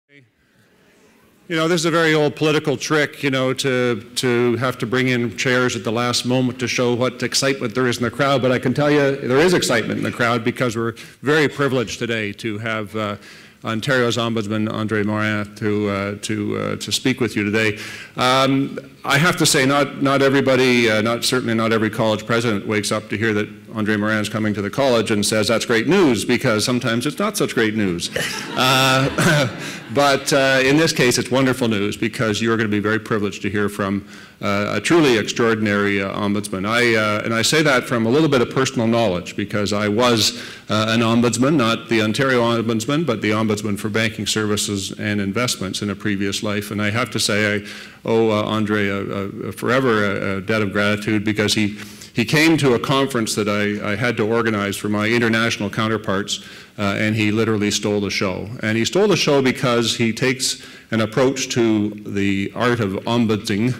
You know, this is a very old political trick, you know, to have to bring in chairs at the last moment to show what excitement there is in the crowd. But I can tell you there is excitement in the crowd because we're very privileged today to have Ontario's Ombudsman André Marin to speak with you today. I have to say, not everybody, certainly not every college president wakes up to hear that André Marin is coming to the college and says that's great news, because sometimes it's not such great news. But in this case, it's wonderful news because you're going to be very privileged to hear from a truly extraordinary ombudsman. And I say that from a little bit of personal knowledge because I was an ombudsman, not the Ontario Ombudsman, but the Ombudsman for Banking Services and Investments in a previous life. And I have to say I owe André forever a debt of gratitude because he came to a conference that I had to organize for my international counterparts, and he literally stole the show. And he stole the show because he takes an approach to the art of ombudsing,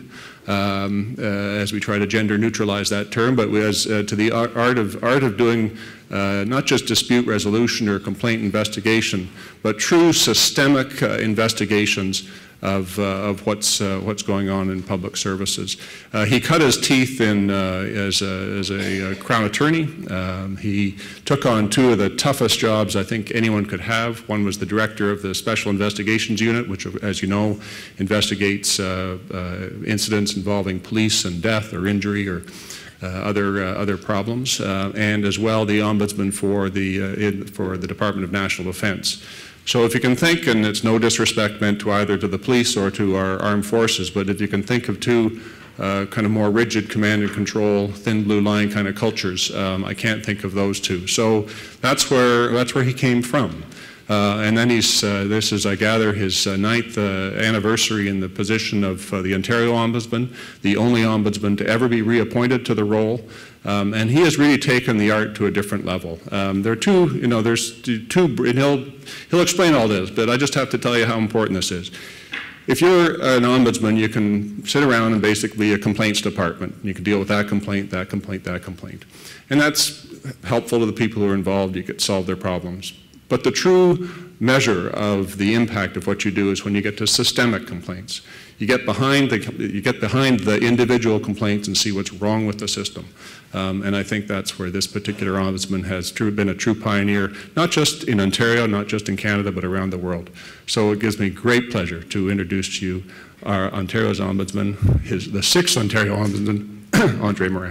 as we try to gender neutralize that term, but as to the art of doing not just dispute resolution or complaint investigation, but true systemic investigations of what's going on in public services. He cut his teeth in as a Crown attorney. He took on two of the toughest jobs I think anyone could have. One was the director of the Special Investigations Unit, which, as you know, investigates incidents involving police and death or injury or other problems, and as well the Ombudsman for the Department of National Defense. So if you can think, and it's no disrespect meant to either to the police or to our armed forces, but if you can think of two kind of more rigid command and control, thin blue line kind of cultures, I can't think of those two. So that's where he came from. And then this is, I gather, his 9th anniversary in the position of the Ontario Ombudsman, the only ombudsman to ever be reappointed to the role. And he has really taken the art to a different level. There are two, you know, there's two, and he'll explain all this, but I just have to tell you how important this is. If you're an ombudsman, you can sit around and basically be a complaints department. You can deal with that complaint, that complaint, that complaint. And that's helpful to the people who are involved. You can solve their problems. But the true measure of the impact of what you do is when you get to systemic complaints. You get behind the individual complaints and see what's wrong with the system. And I think that's where this particular ombudsman has been a true pioneer, not just in Ontario, not just in Canada, but around the world. So it gives me great pleasure to introduce to you our Ontario's ombudsman, the 6th Ontario Ombudsman, André Marin.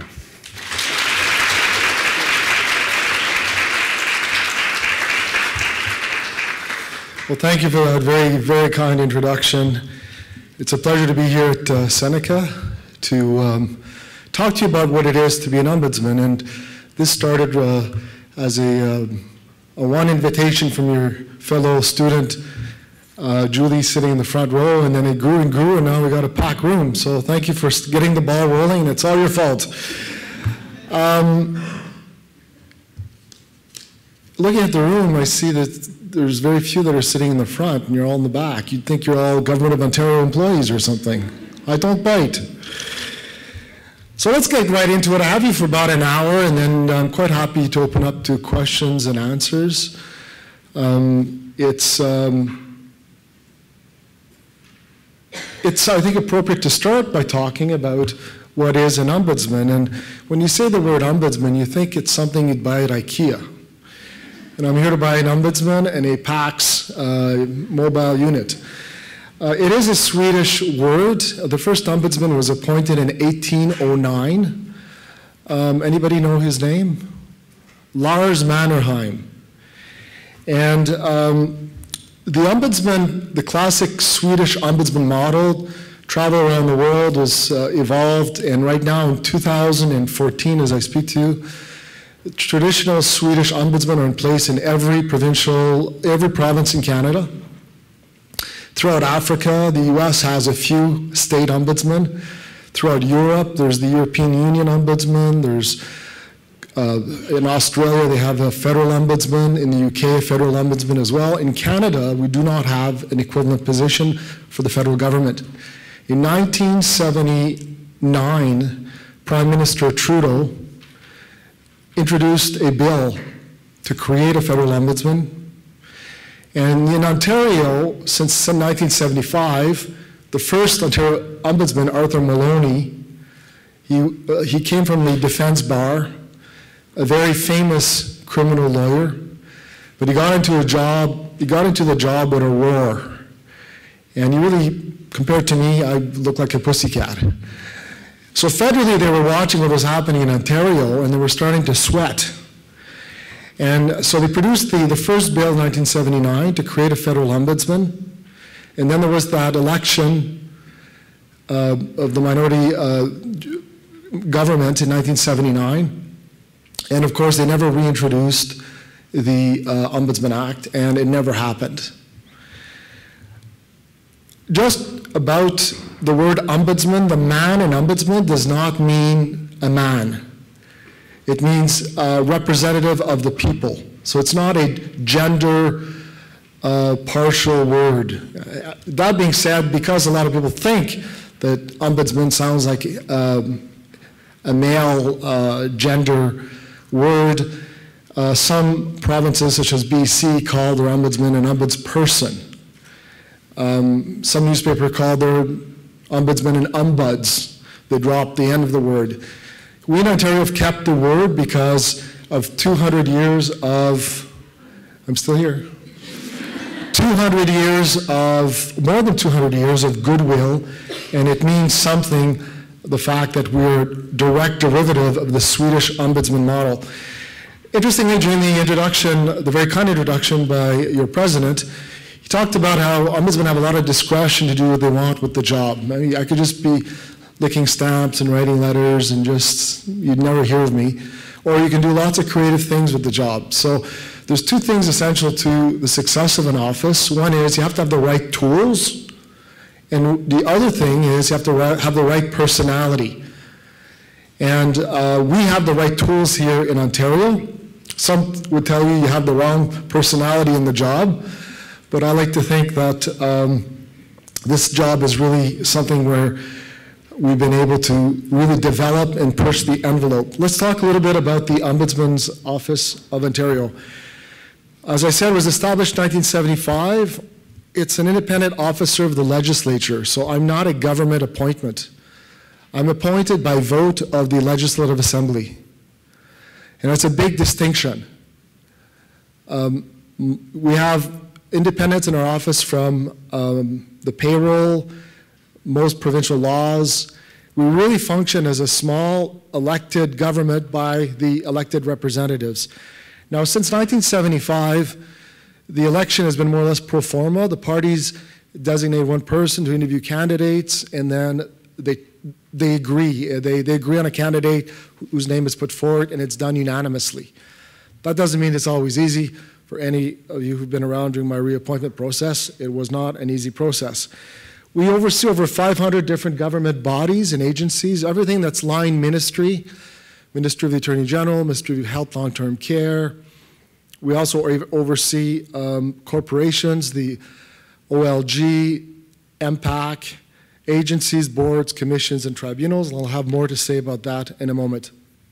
Well, thank you for that very, very kind introduction. It's a pleasure to be here at Seneca to talk to you about what it is to be an ombudsman. And this started as a one invitation from your fellow student, Julie, sitting in the front row, and then it grew and grew, and now we got a packed room. So thank you for getting the ball rolling, and it's all your fault. Looking at the room, I see that there's very few that are sitting in the front, and you're all in the back. You'd think you're all Government of Ontario employees or something. I don't bite. So let's get right into it. I have you for about an hour, and then I'm quite happy to open up to questions and answers. It's I think, appropriate to start by talking about what is an ombudsman. And when you say the word ombudsman, you think it's something you'd buy at IKEA. And I'm here to buy an ombudsman and a PAX mobile unit. It is a Swedish word. The first ombudsman was appointed in 1809. Anybody know his name? Lars Mannerheim. And the ombudsman, the classic Swedish ombudsman model, travel around the world, was evolved, and right now in 2014, as I speak to you, traditional Swedish ombudsmen are in place in every province in Canada. Throughout Africa, the US has a few state ombudsmen. Throughout Europe, there's the European Union ombudsman. There's, in Australia, they have a federal ombudsman. In the UK, a federal ombudsman as well. In Canada, we do not have an equivalent position for the federal government. In 1979, Prime Minister Trudeau introduced a bill to create a federal ombudsman. And in Ontario, since 1975, the first Ontario Ombudsman, Arthur Maloney, he came from the defense bar, a very famous criminal lawyer, but he got into the job with a roar. And he really, compared to me, I looked like a pussycat. So federally, they were watching what was happening in Ontario, and they were starting to sweat. And so they produced the first bill in 1979 to create a federal ombudsman. And then there was that election of the minority government in 1979. And of course, they never reintroduced the Ombudsman Act, and it never happened. Just about the word ombudsman, the man in ombudsman does not mean a man. It means representative of the people. So it's not a gender partial word. That being said, because a lot of people think that ombudsman sounds like a male gender word, some provinces such as BC call their ombudsman an ombudsperson. Some newspaper call their ombudsman an ombuds. They drop the end of the word. We in Ontario have kept the word because of 200 years of, I'm still here, 200 years of, more than 200 years of goodwill, and it means something, the fact that we're direct derivative of the Swedish ombudsman model. Interestingly, during the introduction, the very kind introduction by your president, he talked about how ombudsmen have a lot of discretion to do what they want with the job. I mean, I could just be licking stamps and writing letters and just, you'd never hear of me. Or you can do lots of creative things with the job. So there's two things essential to the success of an office. One is you have to have the right tools. And the other thing is you have to have the right personality. And we have the right tools here in Ontario. Some would tell you you have the wrong personality in the job. But I like to think that this job is really something where we've been able to really develop and push the envelope. Let's talk a little bit about the Ombudsman's Office of Ontario. As I said, it was established in 1975. It's an independent officer of the legislature, so I'm not a government appointment. I'm appointed by vote of the Legislative Assembly. And that's a big distinction. We have independence in our office from the payroll, most provincial laws. We really function as a small elected government by the elected representatives. Now, since 1975, the election has been more or less pro forma. The parties designate one person to interview candidates, and then they agree. They agree on a candidate whose name is put forward, and it's done unanimously. That doesn't mean it's always easy. For any of you who've been around during my reappointment process, it was not an easy process. We oversee over 500 different government bodies and agencies, everything that's line ministry, Ministry of the Attorney General, Ministry of Health, Long-Term Care. We also oversee corporations, the OLG, MPAC, agencies, boards, commissions, and tribunals. And I'll have more to say about that in a moment.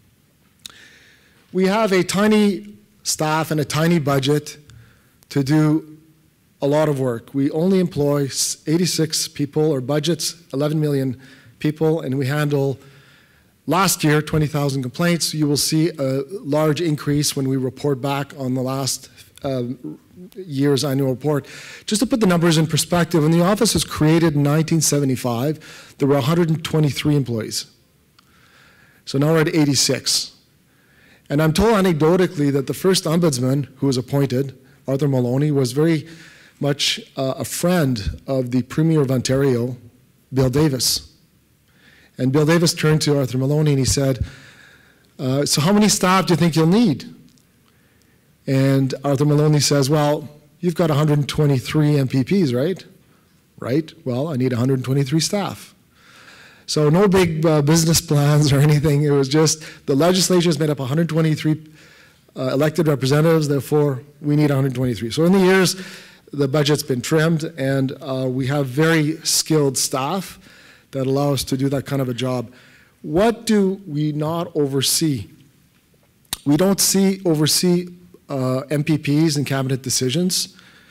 We have a tiny staff and a tiny budget to do a lot of work. We only employ 86 people. Our budget's 11 million people, and we handle, last year, 20,000 complaints. You will see a large increase when we report back on the last year's annual report. Just to put the numbers in perspective, when the office was created in 1975, there were 123 employees. So now we're at 86. And I'm told anecdotally that the first ombudsman who was appointed, Arthur Maloney, was very much a friend of the Premier of Ontario, Bill Davis. And Bill Davis turned to Arthur Maloney and he said, so how many staff do you think you'll need? And Arthur Maloney says, well, you've got 123 MPPs, right? Right, well, I need 123 staff. So no big business plans or anything. It was just the legislature is made up of 123 elected representatives, therefore we need 123. So in the years, the budget's been trimmed, and we have very skilled staff that allow us to do that kind of a job. What do we not oversee? We don't oversee MPPs and cabinet decisions.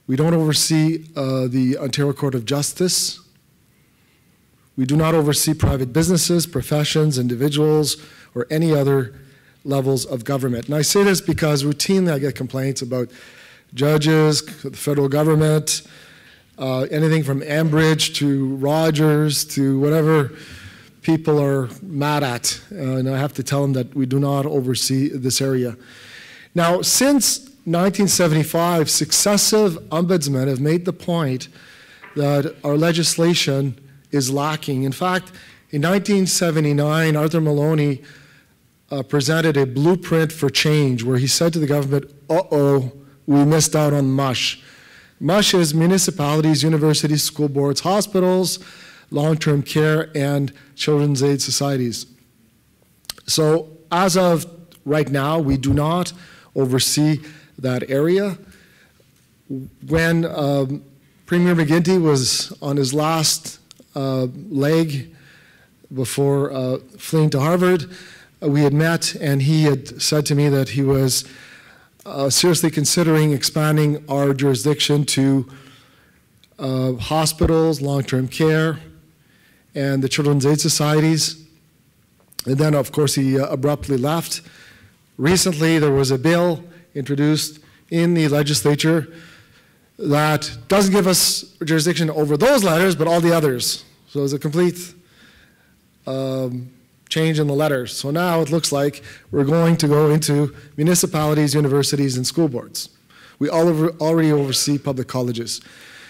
We don't oversee the Ontario Court of Justice. We do not oversee private businesses, professions, individuals, or any other levels of government. And I say this because routinely I get complaints about judges, the federal government, anything from Enbridge to Rogers to whatever people are mad at. And I have to tell them that we do not oversee this area. Now, since 1975, successive ombudsmen have made the point that our legislation is lacking. In fact, in 1979, Arthur Maloney presented a blueprint for change where he said to the government, uh-oh, we missed out on MUSH. MUSH is municipalities, universities, school boards, hospitals, long-term care, and children's aid societies. So as of right now, we do not oversee that area. When Premier McGuinty was on his last leg before fleeing to Harvard, we had met, and he had said to me that he was seriously considering expanding our jurisdiction to hospitals, long-term care, and the children's aid societies. And then, of course, he abruptly left. Recently, there was a bill introduced in the legislature that doesn't give us jurisdiction over those letters, but all the others. So it's a complete change in the letters. So now it looks like we're going to go into municipalities, universities, and school boards. We already oversee public colleges.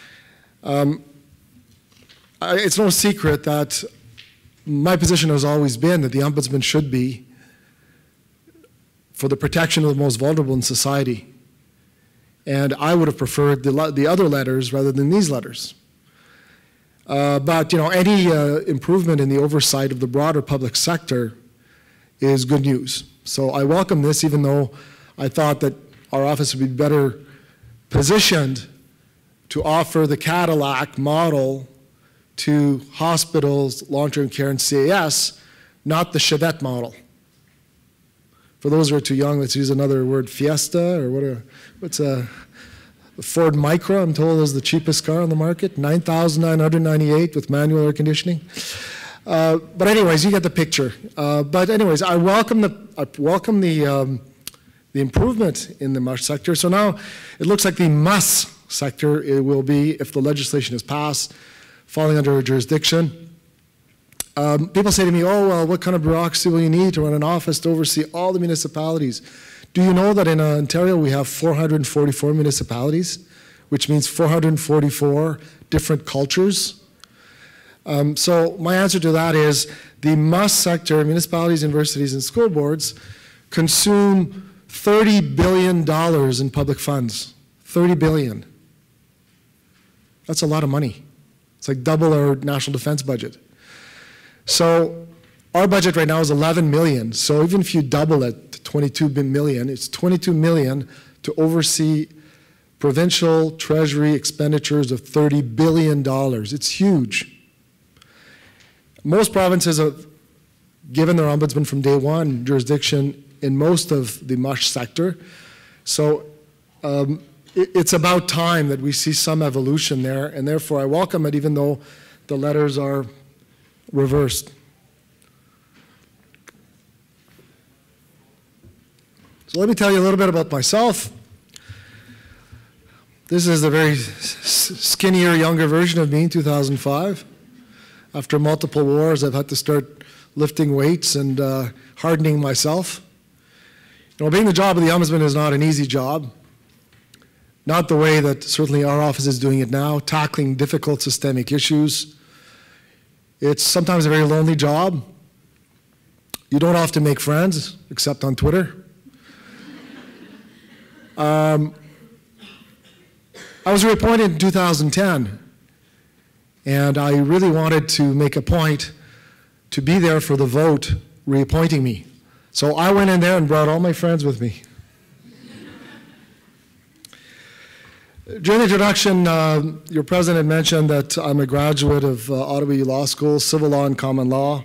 It's no secret that my position has always been that the ombudsman should be for the protection of the most vulnerable in society. And I would have preferred the other letters rather than these letters. But you know, any improvement in the oversight of the broader public sector is good news. So I welcome this, even though I thought that our office would be better positioned to offer the Cadillac model to hospitals, long-term care, and CAS, not the Chevette model. For those who are too young, let's use another word, Fiesta, or what's a Ford Micra, I'm told, is the cheapest car on the market, $9,998 with manual air conditioning. But anyways, you get the picture. But anyways, I welcome the improvement in the MUSH sector. So now it looks like the MUS sector it will be, if the legislation is passed, falling under our jurisdiction. People say to me, oh, well, what kind of bureaucracy will you need to run an office to oversee all the municipalities? Do you know that in Ontario we have 444 municipalities, which means 444 different cultures? So my answer to that is the MUS sector, municipalities, universities, and school boards, consume $30 billion in public funds. $30 billion. That's a lot of money. It's like double our national defense budget. So our budget right now is $11 million. So even if you double it to $22 million, it's $22 million to oversee provincial treasury expenditures of $30 billion. It's huge. Most provinces have given their ombudsman from day one jurisdiction in most of the MUSH sector. So it's about time that we see some evolution there, and therefore I welcome it, even though the letters are reversed. So let me tell you a little bit about myself. This is a very skinnier, younger version of me in 2005. After multiple wars, I've had to start lifting weights and hardening myself. You know, being the job of the ombudsman is not an easy job. Not the way that certainly our office is doing it now, tackling difficult systemic issues. It's sometimes a very lonely job. You don't often make friends, except on Twitter. I was reappointed in 2010, and I really wanted to make a point to be there for the vote reappointing me. So I went in there and brought all my friends with me. During the introduction, your president mentioned that I'm a graduate of Ottawa Law School, civil law and common law.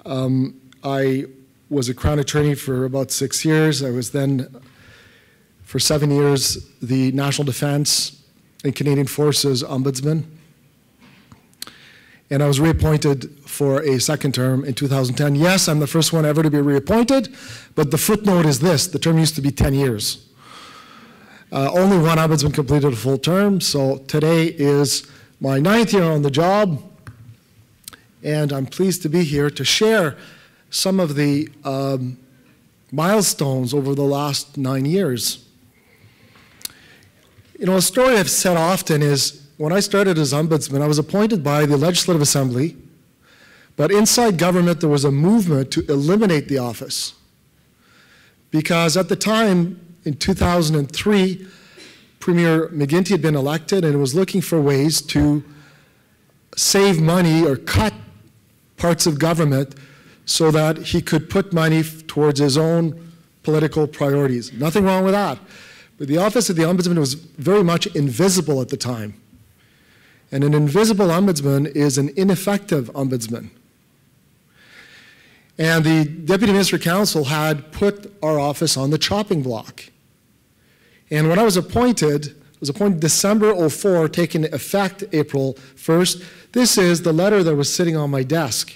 I was a Crown attorney for about 6 years. I was then, for 7 years, the National Defence and Canadian Forces Ombudsman. And I was reappointed for a second term in 2010. Yes, I'm the first one ever to be reappointed, but the footnote is this: the term used to be 10 years. Only one ombudsman completed a full term, so today is my 9th year on the job, and I'm pleased to be here to share some of the milestones over the last 9 years. You know, a story I've said often is, when I started as ombudsman, I was appointed by the Legislative Assembly, but inside government there was a movement to eliminate the office. Because at the time, in 2003, Premier McGuinty had been elected and was looking for ways to save money or cut parts of government so that he could put money towards his own political priorities. Nothing wrong with that. But the office of the Ombudsman was very much invisible at the time. And an invisible ombudsman is an ineffective ombudsman. And the Deputy Minister Council had put our office on the chopping block. And when I was appointed December 2004, taking effect April 1st, this is the letter that was sitting on my desk.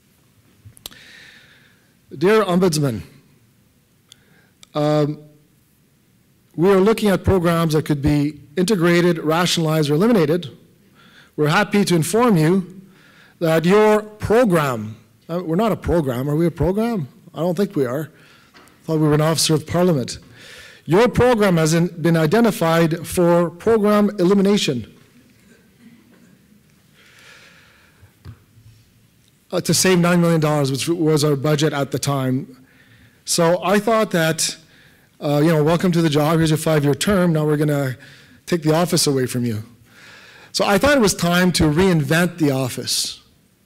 Dear Ombudsman, we are looking at programs that could be integrated, rationalized, or eliminated. We're happy to inform you that your program, we're not a program, are we a program? I don't think we are. I thought we were an officer of Parliament. Your program has been identified for program elimination. To save $9 million, which was our budget at the time. So I thought that, welcome to the job, here's your 5-year term, now we're going to take the office away from you. So I thought it was time to reinvent the office.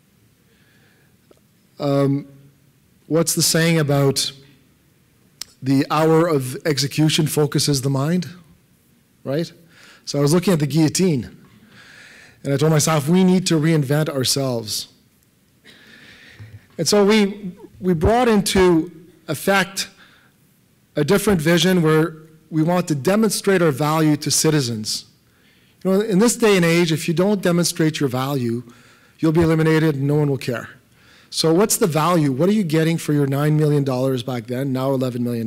What's the saying about the hour of execution focuses the mind, right? So I was looking at the guillotine, and I told myself, we need to reinvent ourselves. And so we brought into effect a different vision where we want to demonstrate our value to citizens. You know, in this day and age, if you don't demonstrate your value, you'll be eliminated and no one will care. So what's the value? What are you getting for your $9 million back then, now $11 million?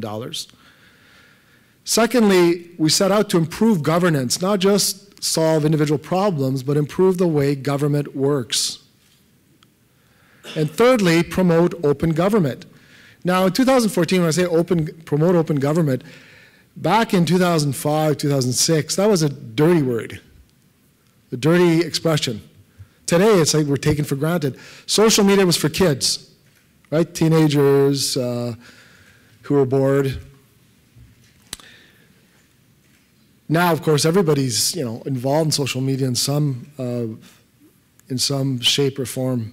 Secondly, we set out to improve governance, not just solve individual problems, but improve the way government works. And thirdly, promote open government. Now, in 2014, when I say promote open government, back in 2005, 2006, that was a dirty word, a dirty expression. Today, it's like we're taken for granted. Social media was for kids, right? Teenagers who are bored. Now, of course, everybody's involved in social media in some shape or form.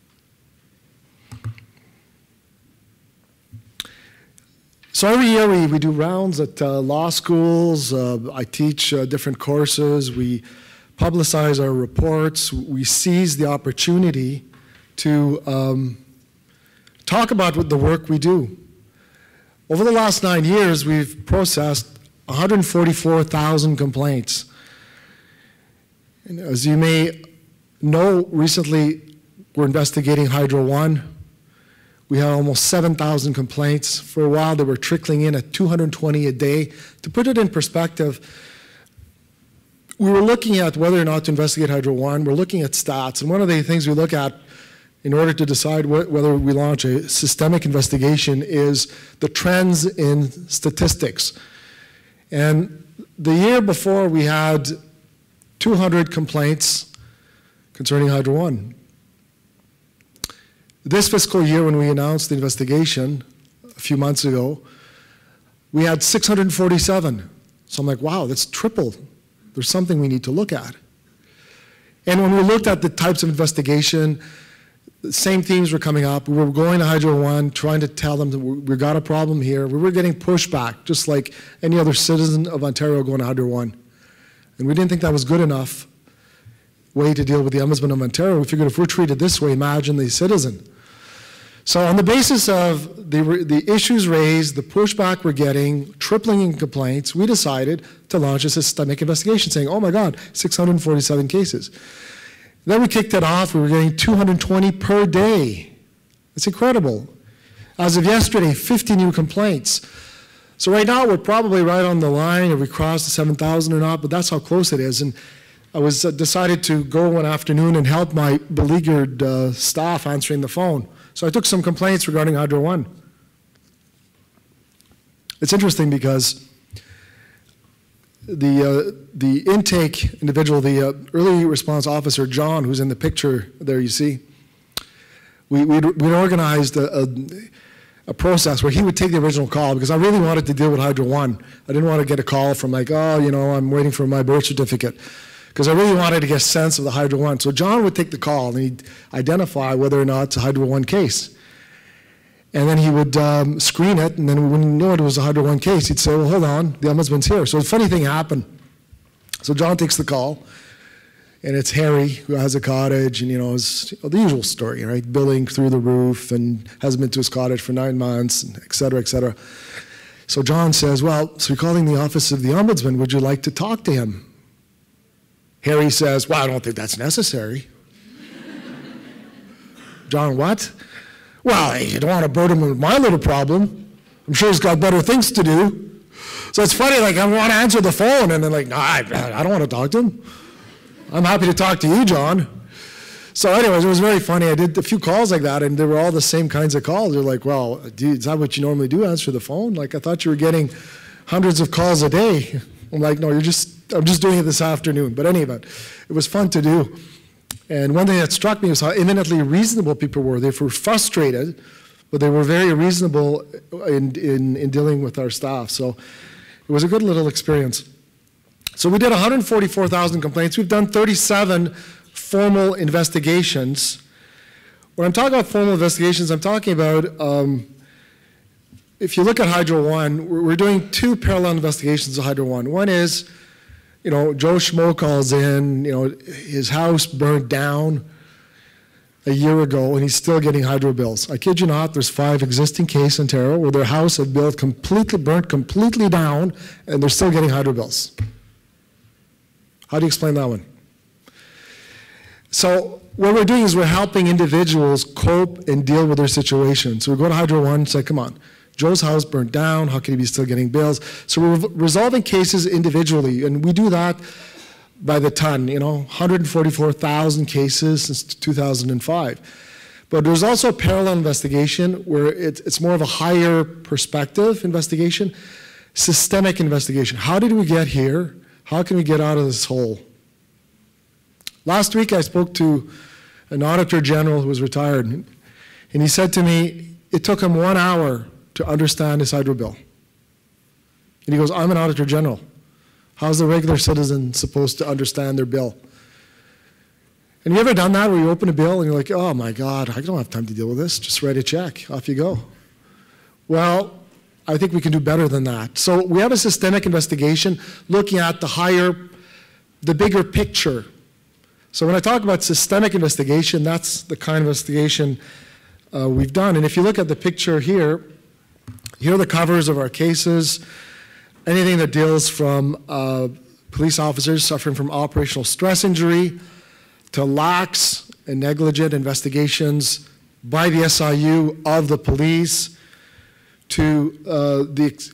So every year we do rounds at law schools. I teach different courses. We publicize our reports. We seize the opportunity to talk about the work we do. Over the last 9 years, we've processed 144,000 complaints. And as you may know, recently we're investigating Hydro One. We had almost 7,000 complaints. For a while, they were trickling in at 220 a day. To put it in perspective, we were looking at whether or not to investigate Hydro One. We're looking at stats. And one of the things we look at in order to decide whether we launch a systemic investigation is the trends in statistics. And the year before, we had 200 complaints concerning Hydro One. This fiscal year, when we announced the investigation a few months ago, we had 647. So I'm like, wow, that's tripled. There's something we need to look at. And when we looked at the types of investigation, the same themes were coming up. We were going to Hydro One, trying to tell them that we've got a problem here. We were getting pushback, just like any other citizen of Ontario going to Hydro One. And we didn't think that was good enough way to deal with the Ombudsman of Ontario. We figured if we're treated this way, imagine the citizen. So on the basis of the issues raised, the pushback we're getting, tripling in complaints, we decided to launch a systemic investigation saying, oh my God, 647 cases. Then we kicked it off. We were getting 220 per day. It's incredible. As of yesterday, 50 new complaints. So right now, we're probably right on the line if we cross the 7,000 or not, but that's how close it is. And I was decided to go one afternoon and help my beleaguered staff answering the phone. So I took some complaints regarding Hydro One. It's interesting because the intake individual, the early response officer, John, who's in the picture there you see, we'd organized a process where he would take the original call because I really wanted to deal with Hydro One. I didn't want to get a call from like, oh, you know, I'm waiting for my birth certificate, because I really wanted to get a sense of the Hydro One. So John would take the call and he'd identify whether or not it's a Hydro One case. And then he would screen it, and then when he knew it was a Hydro One case, he'd say, well, hold on, the Ombudsman's here. So a funny thing happened. So John takes the call, and it's Harry, who has a cottage, and, you know, it's the usual story, right? Billing through the roof and hasn't been to his cottage for 9 months, and et cetera, et cetera. So John says, well, so you're calling the office of the Ombudsman. Would you like to talk to him? Harry says, well, I don't think that's necessary. John, what? Well, you don't want to burden him with my little problem. I'm sure he's got better things to do. So it's funny, like, I want to answer the phone, and then like, no, I don't want to talk to him. I'm happy to talk to you, John. So anyways, it was very funny. I did a few calls like that, and they were all the same kinds of calls. They're like, well, dude, is that what you normally do, answer the phone? Like, I thought you were getting hundreds of calls a day. I'm like, no, I'm just doing it this afternoon. But anyway, it was fun to do. And one thing that struck me was how eminently reasonable people were. They were frustrated, but they were very reasonable in dealing with our staff. So it was a good little experience. So we did 144,000 complaints. We've done 37 formal investigations. When I'm talking about formal investigations, I'm talking about, if you look at Hydro One, we're doing 2 parallel investigations of Hydro One. One is, you know, Joe Schmo calls in, you know, his house burned down a year ago and he's still getting hydro bills. I kid you not, there's 5 existing cases in Ontario where their house had burnt completely down and they're still getting hydro bills. How do you explain that one? So what we're doing is we're helping individuals cope and deal with their situation. So we go to Hydro One and say, come on, Joe's house burnt down, how can he be still getting bills? So we're resolving cases individually, and we do that by the ton, you know, 144,000 cases since 2005. But there's also a parallel investigation where it's more of a higher perspective investigation, systemic investigation. How did we get here? How can we get out of this hole? Last week I spoke to an auditor general who was retired, and he said to me, it took him 1 hour to understand his hydro bill. And he goes, I'm an auditor general. How's the regular citizen supposed to understand their bill? And you ever done that where you open a bill and you're like, oh my God, I don't have time to deal with this. Just write a check, off you go. Well, I think we can do better than that. So we have a systemic investigation looking at the bigger picture. So when I talk about systemic investigation, that's the kind of investigation we've done. And if you look at the picture here, here are the covers of our cases. Anything that deals from police officers suffering from operational stress injury to lax and negligent investigations by the SIU of the police to the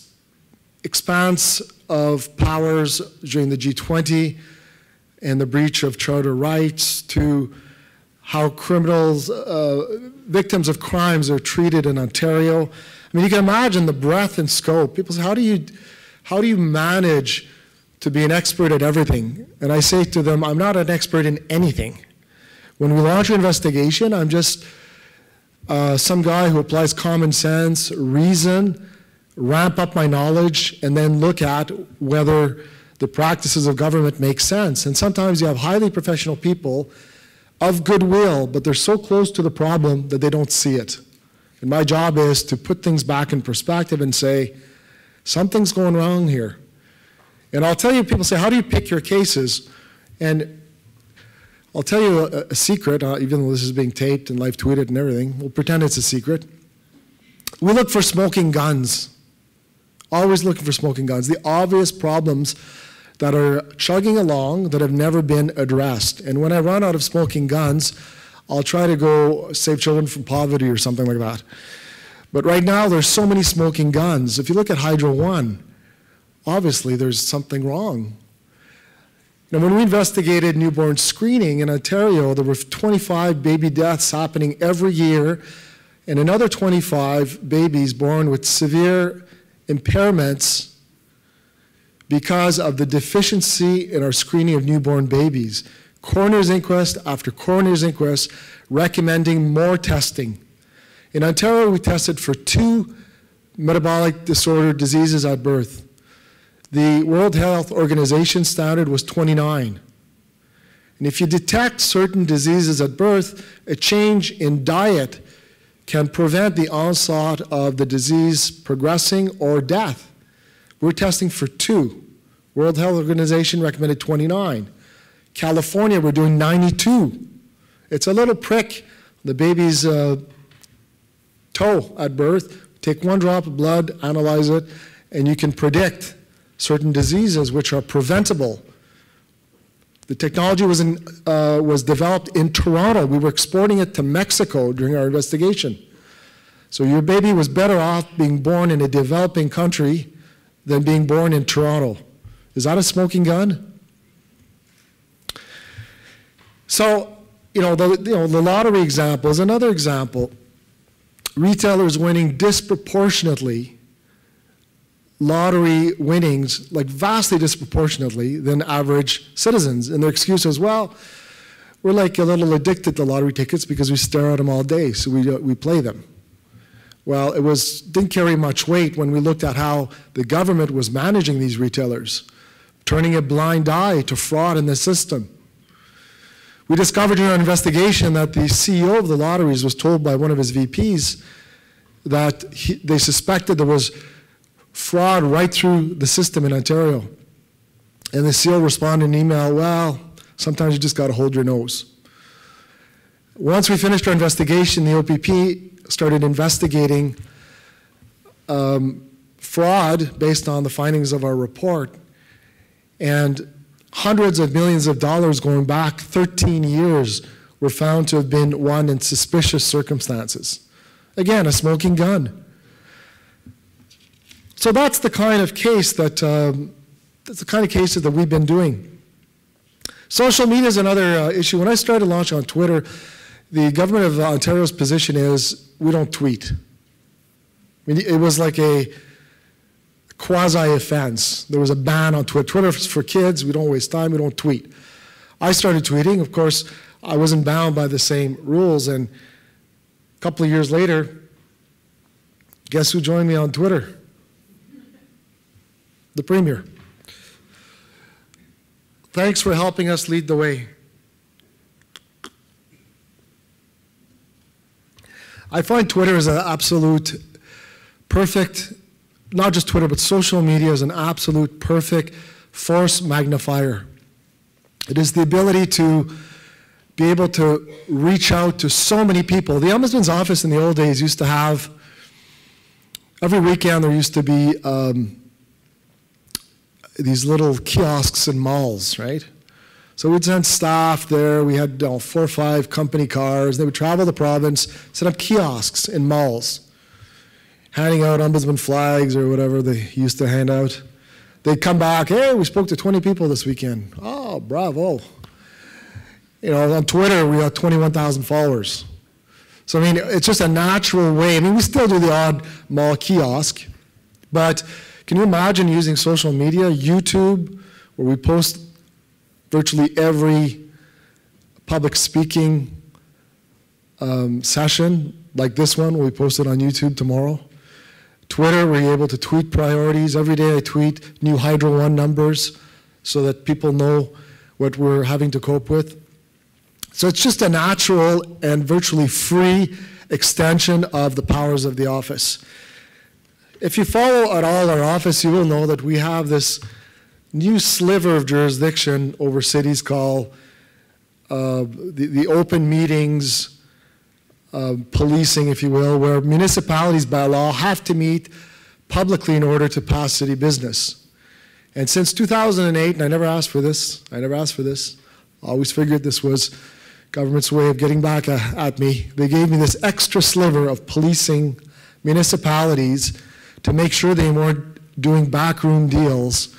expanse of powers during the G20 and the breach of charter rights to how criminals, victims of crimes are treated in Ontario. I mean, you can imagine the breadth and scope. People say, how do you manage to be an expert at everything? And I say to them, I'm not an expert in anything. When we launch an investigation, I'm just some guy who applies common sense, reason, ramp up my knowledge, and then look at whether the practices of government make sense. And sometimes you have highly professional people of goodwill, but they're so close to the problem that they don't see it. And my job is to put things back in perspective and say, something's going wrong here. And I'll tell you, people say, how do you pick your cases? And I'll tell you a secret, even though this is being taped and live tweeted and everything. We'll pretend it's a secret. We look for smoking guns. Always looking for smoking guns. The obvious problems that are chugging along that have never been addressed. And when I run out of smoking guns, I'll try to go save children from poverty or something like that. But right now, there's so many smoking guns. If you look at Hydro One, obviously there's something wrong. Now, when we investigated newborn screening in Ontario, there were 25 baby deaths happening every year, and another 25 babies born with severe impairments because of the deficiency in our screening of newborn babies. Coroner's inquest after coroner's inquest recommending more testing. In Ontario, we tested for 2 metabolic disorder diseases at birth. The World Health Organization standard was 29. And if you detect certain diseases at birth, a change in diet can prevent the onslaught of the disease progressing or death. We're testing for 2. World Health Organization recommended 29. California, we're doing 92. It's a little prick on the baby's toe at birth. Take 1 drop of blood, analyze it, and you can predict certain diseases which are preventable. The technology was developed in Toronto. We were exporting it to Mexico during our investigation. So your baby was better off being born in a developing country than being born in Toronto. Is that a smoking gun? So, the lottery example is another example. Retailers winning disproportionately lottery winnings, like vastly disproportionately, than average citizens. And their excuse is, well, we're like a little addicted to lottery tickets because we stare at them all day, so we play them. Well, didn't carry much weight when we looked at how the government was managing these retailers, turning a blind eye to fraud in the system. We discovered in our investigation that the CEO of the lotteries was told by one of his VPs that they suspected there was fraud right through the system in Ontario. And the CEO responded in an email, well, sometimes you just got to hold your nose. Once we finished our investigation, the OPP started investigating fraud based on the findings of our report. And hundreds of millions of dollars going back 13 years were found to have been won in suspicious circumstances. Again, a smoking gun. So that's the kind of case cases that we've been doing. Social media is another issue. When I started launching on Twitter, the government of Ontario's position is we don't tweet. I mean, it was like a quasi-offense. There was a ban on Twitter. Twitter's for kids. We don't waste time. We don't tweet. I started tweeting. Of course, I wasn't bound by the same rules. And a couple of years later, guess who joined me on Twitter? The Premier. Thanks for helping us lead the way. I find Twitter is an absolute perfect, not just Twitter, but social media is an absolute perfect force magnifier. It is the ability to be able to reach out to so many people. The Ombudsman's office in the old days used to have, every weekend there used to be these little kiosks in malls, right? So we'd send staff there. We had 4 or 5 company cars. They would travel the province, set up kiosks in malls, handing out ombudsman flags or whatever they used to hand out. They'd come back, hey, we spoke to 20 people this weekend. Oh, bravo. On Twitter, we got 21,000 followers. So, I mean, it's just a natural way. I mean, we still do the odd mall kiosk, but can you imagine using social media, YouTube, where we post virtually every public speaking session, like this one, we post it on YouTube tomorrow. Twitter, we're able to tweet priorities. Every day I tweet new Hydro One numbers so that people know what we're having to cope with. So it's just a natural and virtually free extension of the powers of the office. If you follow at all our office, you will know that we have this new sliver of jurisdiction over cities called the open meetings, policing, if you will, where municipalities by law have to meet publicly in order to pass city business. And since 2008, and I never asked for this, I always figured this was government's way of getting back at me. They gave me this extra sliver of policing municipalities to make sure they weren't doing backroom deals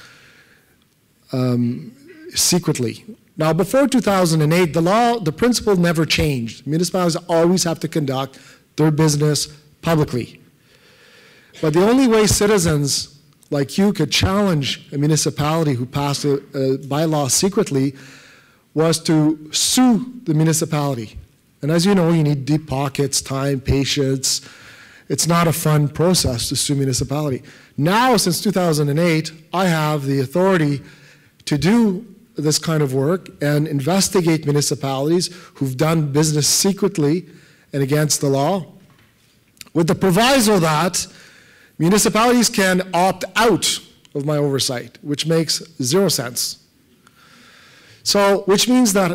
secretly. Now, before 2008, the principle never changed. Municipalities always have to conduct their business publicly. But the only way citizens like you could challenge a municipality who passed a bylaw secretly was to sue the municipality. And as you know, you need deep pockets, time, patience. It's not a fun process to sue a municipality. Now, since 2008, I have the authority to do this kind of work and investigate municipalities who've done business secretly and against the law, with the proviso that municipalities can opt out of my oversight, which makes 0 sense. So, which means that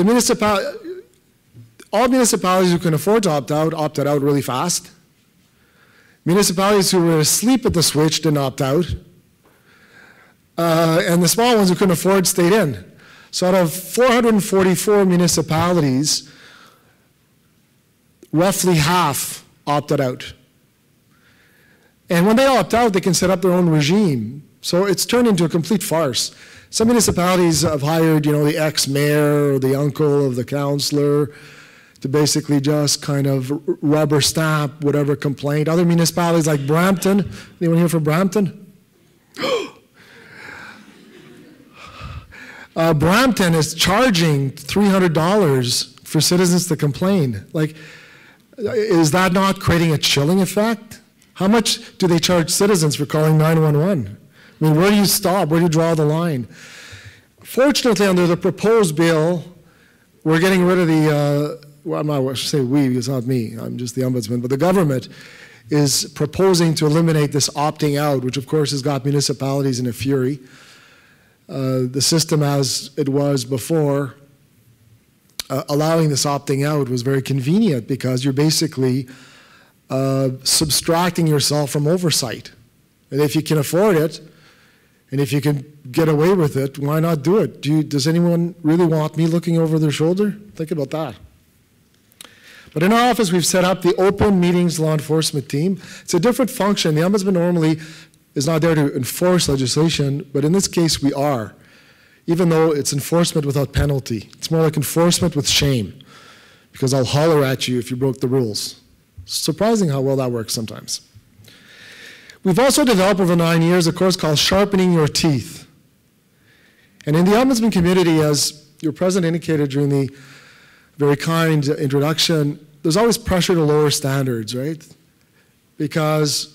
all municipalities who can afford to opted out really fast. Municipalities who were asleep at the switch didn't opt out. And the small ones who couldn't afford stayed in. So out of 444 municipalities, roughly half opted out. And when they opt out, they can set up their own regime. So it's turned into a complete farce. Some municipalities have hired, the ex-mayor or the uncle of the councillor to basically just kind of rubber stamp whatever complaint. Other municipalities like Brampton, anyone here from Brampton? Brampton is charging $300 for citizens to complain. Like, is that not creating a chilling effect? How much do they charge citizens for calling 911? I mean, where do you stop? Where do you draw the line? Fortunately, under the proposed bill, we're getting rid of the, I should say we, it's not me, I'm just the ombudsman, but the government is proposing to eliminate this opting out, which of course has got municipalities in a fury. The system as it was before, allowing this opting out was very convenient because you're basically subtracting yourself from oversight. And if you can afford it, and if you can get away with it, why not do it? Does anyone really want me looking over their shoulder? Think about that. But in our office, we've set up the Open Meetings Law Enforcement Team. It's a different function. The Ombudsman normally is not there to enforce legislation, but in this case, we are, even though it's enforcement without penalty. It's more like enforcement with shame, because I'll holler at you if you broke the rules. Surprising how well that works sometimes. We've also developed over 9 years a course called Sharpening Your Teeth. And in the Ombudsman community, as your president indicated during the very kind introduction, there's always pressure to lower standards, right? Because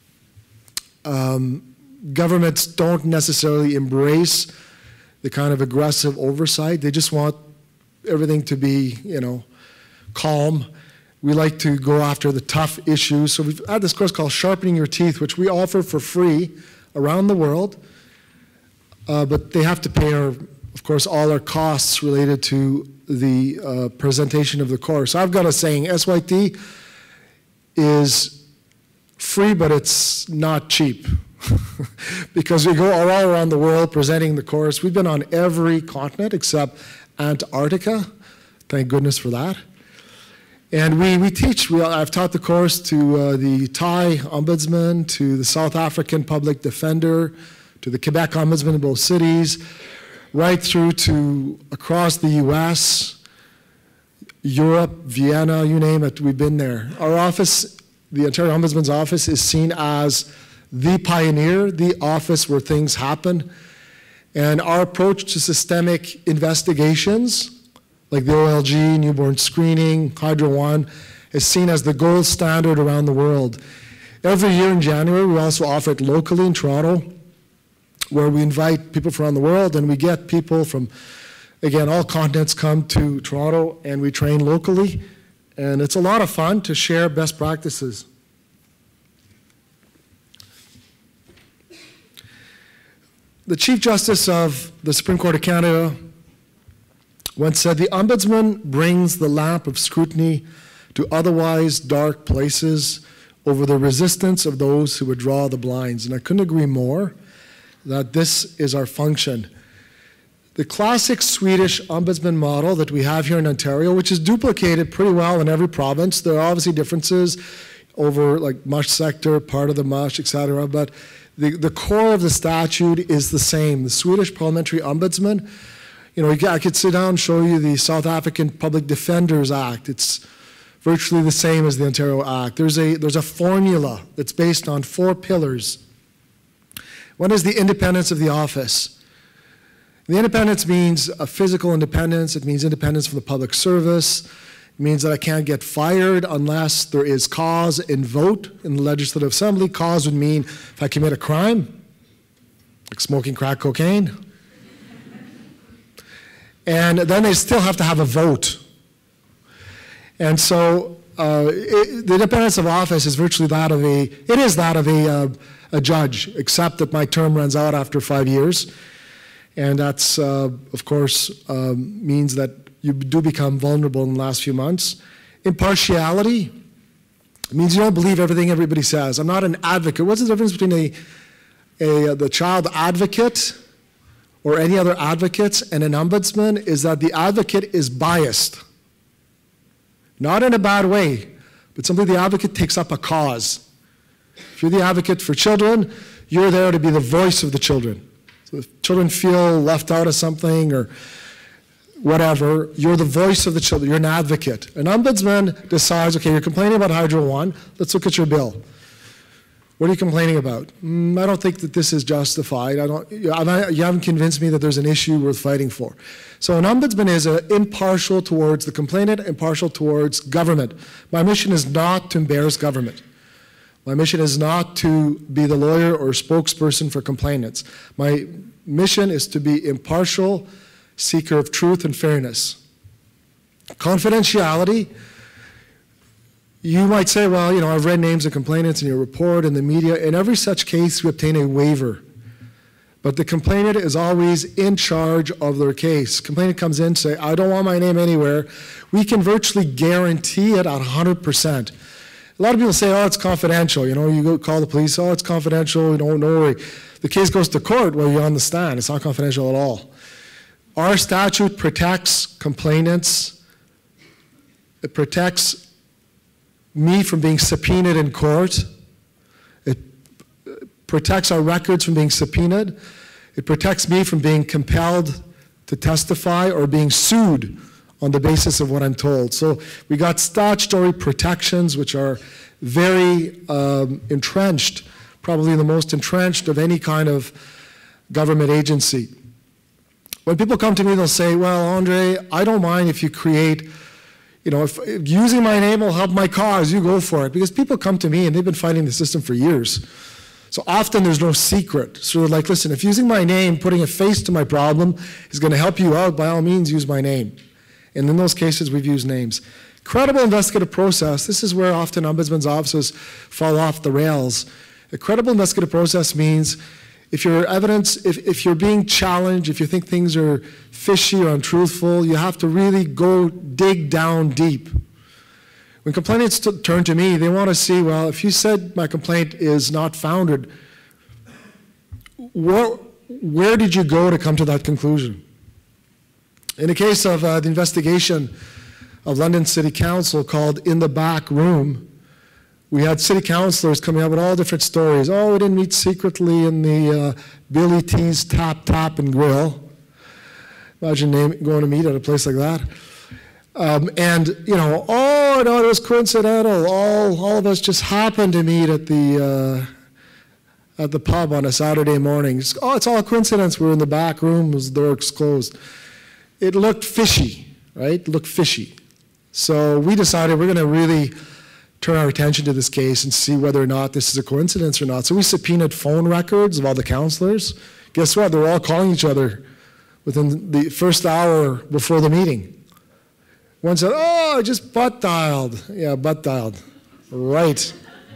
governments don't necessarily embrace the kind of aggressive oversight. They just want everything to be, calm. We like to go after the tough issues. So we've had this course called Sharpening Your Teeth, which we offer for free around the world. But they have to pay, of course, all our costs related to the presentation of the course. I've got a saying, SYT is free, but it's not cheap. Because we go all around the world presenting the course. We've been on every continent except Antarctica. Thank goodness for that. And we teach. I've taught the course to the Thai Ombudsman, to the South African Public Defender, to the Quebec Ombudsman in both cities, right through to across the US, Europe, Vienna, you name it, we've been there. Our office, the Ontario Ombudsman's office, is seen as the pioneer, the office where things happen. And our approach to systemic investigations, like the OLG, newborn screening, Hydro One, is seen as the gold standard around the world. Every year in January, we also offer it locally in Toronto, where we invite people from around the world, and we get people from, again, all continents come to Toronto, and we train locally. And it's a lot of fun to share best practices. The Chief Justice of the Supreme Court of Canada once said, "The Ombudsman brings the lamp of scrutiny to otherwise dark places over the resistance of those who would draw the blinds." And I couldn't agree more that this is our function. The classic Swedish ombudsman model that we have here in Ontario, which is duplicated pretty well in every province. There are obviously differences over like mush sector, part of the mush, etc. But the core of the statute is the same. The Swedish Parliamentary Ombudsman, you know, I could sit down and show you the South African Public Defenders Act. It's virtually the same as the Ontario Act. There's a formula that's based on 4 pillars. One is the independence of the office. The independence means a physical independence. It means independence from the public service. It means that I can't get fired unless there is cause and vote in the Legislative Assembly. Cause would mean if I commit a crime, like smoking crack cocaine. And then they still have to have a vote. And so the independence of office is virtually that of a judge, except that my term runs out after 5 years. And that's, of course, means that you do become vulnerable in the last few months. Impartiality means you don't believe everything everybody says. I'm not an advocate. What's the difference between the child advocate or any other advocates and an ombudsman is that the advocate is biased. Not in a bad way, but simply the advocate takes up a cause. If you're the advocate for children, you're there to be the voice of the children. So if children feel left out of something or whatever, you're the voice of the children. You're an advocate. An ombudsman decides, okay, you're complaining about Hydro One. Let's look at your bill. What are you complaining about? I don't think that this is justified. You haven't convinced me that there's an issue worth fighting for. So an ombudsman is impartial towards the complainant, impartial towards government. My mission is not to embarrass government. My mission is not to be the lawyer or spokesperson for complainants. My mission is to be impartial, seeker of truth and fairness. Confidentiality, you might say, well, you know, I've read names of complainants in your report and the media. In every such case, you obtain a waiver. But the complainant is always in charge of their case. Complainant comes in, say, I don't want my name anywhere. We can virtually guarantee it at 100%. A lot of people say, oh, it's confidential. You know, you go call the police, oh, it's confidential, don't worry. The case goes to court, well, you're on the stand. It's not confidential at all. Our statute protects complainants. It protects me from being subpoenaed in court. It protects our records from being subpoenaed. It protects me from being compelled to testify or being sued on the basis of what I'm told. So we got statutory protections which are very entrenched, probably the most entrenched of any kind of government agency. When people come to me, they'll say, well, Andre, I don't mind if you create, you know, if using my name will help my cause, you go for it. Because people come to me and they've been fighting the system for years. So often there's no secret. So they're like, listen, if using my name, putting a face to my problem is going to help you out, by all means, use my name. And in those cases, we've used names. Credible investigative process, this is where often ombudsmen's offices fall off the rails. A credible investigative process means if your evidence, if you're being challenged, if you think things are fishy or untruthful, you have to really go dig down deep. When complainants turn to me, they want to see, well, if you said my complaint is not founded, where did you go to come to that conclusion? In the case of the investigation of London City Council called In the Back Room, we had city councillors coming up with all different stories. Oh, we didn't meet secretly in the Billy T's Tap and Grill. Imagine going to meet at a place like that. And, you know, oh, no, it was coincidental. All of us just happened to meet at the pub on a Saturday morning. Oh, it's all a coincidence. We were in the back room, the doors closed. It looked fishy, right? It looked fishy. So we decided we're going to really turn our attention to this case and see whether or not this is a coincidence or not. So we subpoenaed phone records of all the councillors. Guess what? They were all calling each other within the first hour before the meeting. One said, oh, I just butt dialed. Yeah, butt dialed. Right.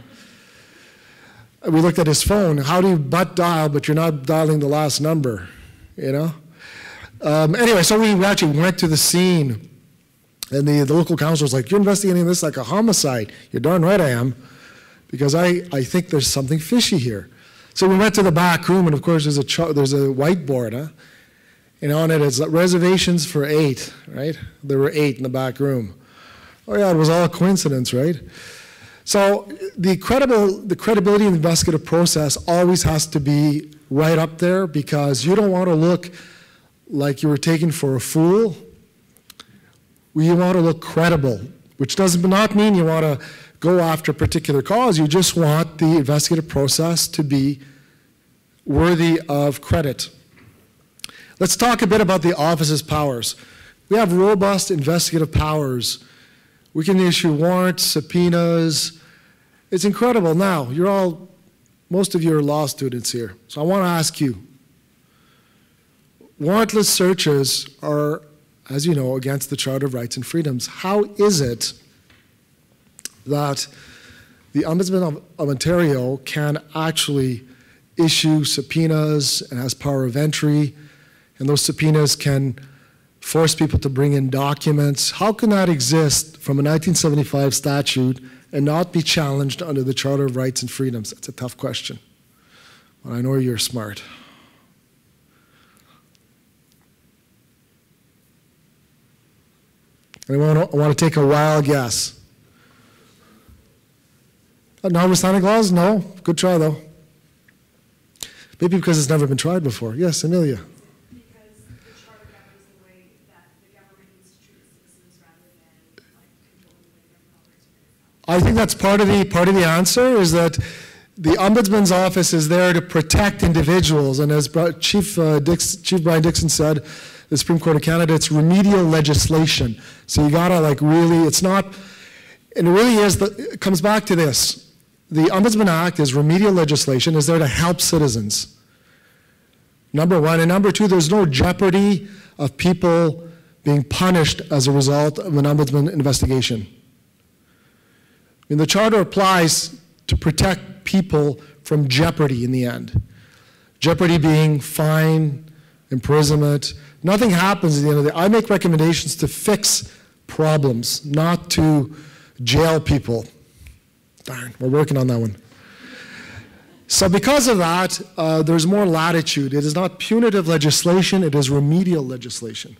We looked at his phone. How do you butt dial, but you're not dialing the last number, you know? Anyway, so we actually went to the scene, and the local council was like, "You're investigating this like a homicide." You're darn right I am, because I think there's something fishy here. So we went to the back room, and of course there's a whiteboard, huh? And on it is reservations for 8, right? There were 8 in the back room. Oh yeah, it was all a coincidence, right? So the credibility of the investigative process always has to be right up there, because you don't want to look like you were taken for a fool. You want to look credible, which does not mean you want to go after a particular cause. You just want the investigative process to be worthy of credit. Let's talk a bit about the office's powers. We have robust investigative powers. We can issue warrants, subpoenas. It's incredible. Now, most of you are law students here, so I want to ask you, warrantless searches are, as you know, against the Charter of Rights and Freedoms. How is it that the Ombudsman of Ontario can actually issue subpoenas and has power of entry, and those subpoenas can force people to bring in documents? How can that exist from a 1975 statute and not be challenged under the Charter of Rights and Freedoms? That's a tough question. Well, I know you're smart. Anyone want to take a wild guess? No, with Santa Claus? No. Good try, though. Maybe because it's never been tried before. Yes, Amelia. Because the Charter governs the way that the government needs to treat citizens rather than controlling the way government operates. I think that's part of the answer, is that the Ombudsman's office is there to protect individuals, and as Chief Brian Dixon said, the Supreme Court of Canada, it's remedial legislation. So you gotta it's not, and it really is, it comes back to this. The Ombudsman Act is remedial legislation, is there to help citizens. Number one, and number two, there's no jeopardy of people being punished as a result of an Ombudsman investigation. I mean, the Charter applies to protect people from jeopardy in the end. Jeopardy being fine, imprisonment. Nothing happens at the end of the day. I make recommendations to fix problems, not to jail people. Darn, we're working on that one. So because of that, there's more latitude. It is not punitive legislation, it is remedial legislation.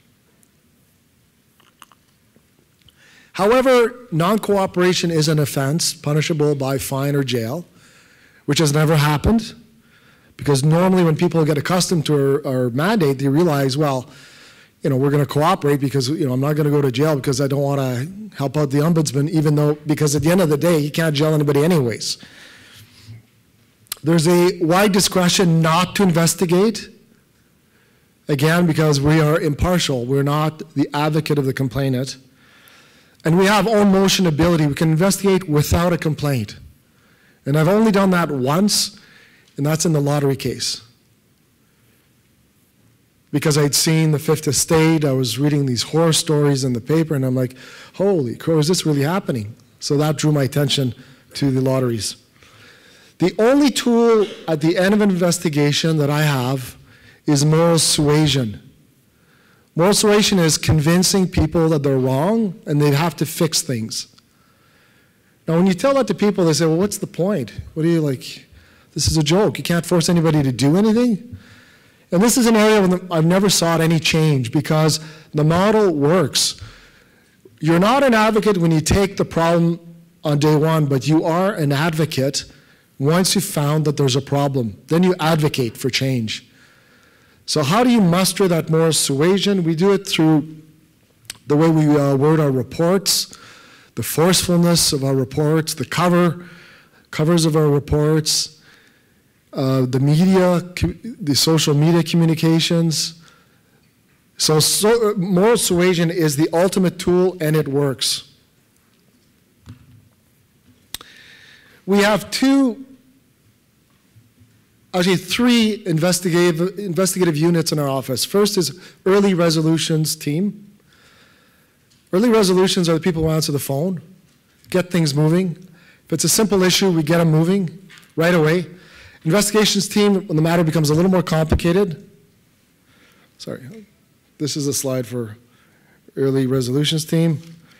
However, non-cooperation is an offense punishable by fine or jail, which has never happened, because normally when people get accustomed to our mandate, they realize, well, we're going to cooperate because, I'm not going to go to jail because I don't want to help out the Ombudsman, because at the end of the day, he can't jail anybody anyways. There's a wide discretion not to investigate, again, because we are impartial. We're not the advocate of the complainant. And we have own motion ability. We can investigate without a complaint. And I've only done that once, and that's in the lottery case. Because I'd seen the Fifth Estate, I was reading these horror stories in the paper, and I'm like, holy crow, is this really happening? So that drew my attention to the lotteries. The only tool at the end of an investigation that I have is moral suasion. Moral suasion is convincing people that they're wrong and they have to fix things. Now, when you tell that to people, they say, well, what's the point? What are you like? This is a joke. You can't force anybody to do anything. And this is an area where I've never sought any change, because the model works. You're not an advocate when you take the problem on day one, but you are an advocate once you've found that there's a problem. Then you advocate for change. So how do you muster that moral suasion? We do it through the way we word our reports, the forcefulness of our reports, the covers of our reports, the media, the social media communications. So moral suasion is the ultimate tool, and it works. We have three investigative units in our office. First is early resolutions team. Early resolutions are the people who answer the phone, get things moving. If it's a simple issue, we get them moving right away. Investigations team, when the matter becomes a little more complicated. Sorry, this is a slide for early resolutions team.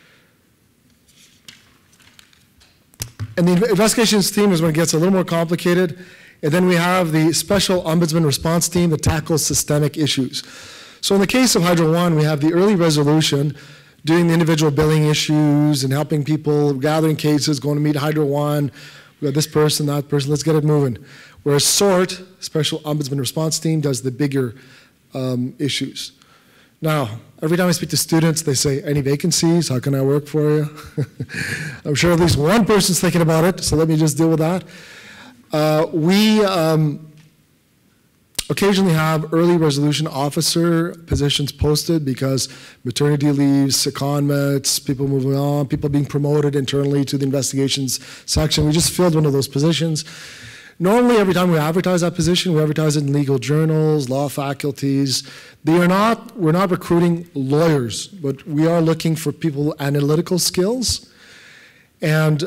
And the investigations team is when it gets a little more complicated. And then we have the special ombudsman response team that tackles systemic issues. So in the case of Hydro One, we have the early resolution, doing the individual billing issues and helping people, gathering cases, going to meet Hydro One. We got this person, that person, let's get it moving. Whereas SORT, Special Ombudsman Response Team, does the bigger issues. Now, every time I speak to students, they say, any vacancies? How can I work for you? I'm sure at least one person's thinking about it, so let me just deal with that. We occasionally have early resolution officer positions posted because maternity leaves, secondments, people moving on, people being promoted internally to the investigations section. We just filled one of those positions. Normally, every time we advertise that position, we advertise it in legal journals, law faculties. We're not recruiting lawyers, but we are looking for people with analytical skills. And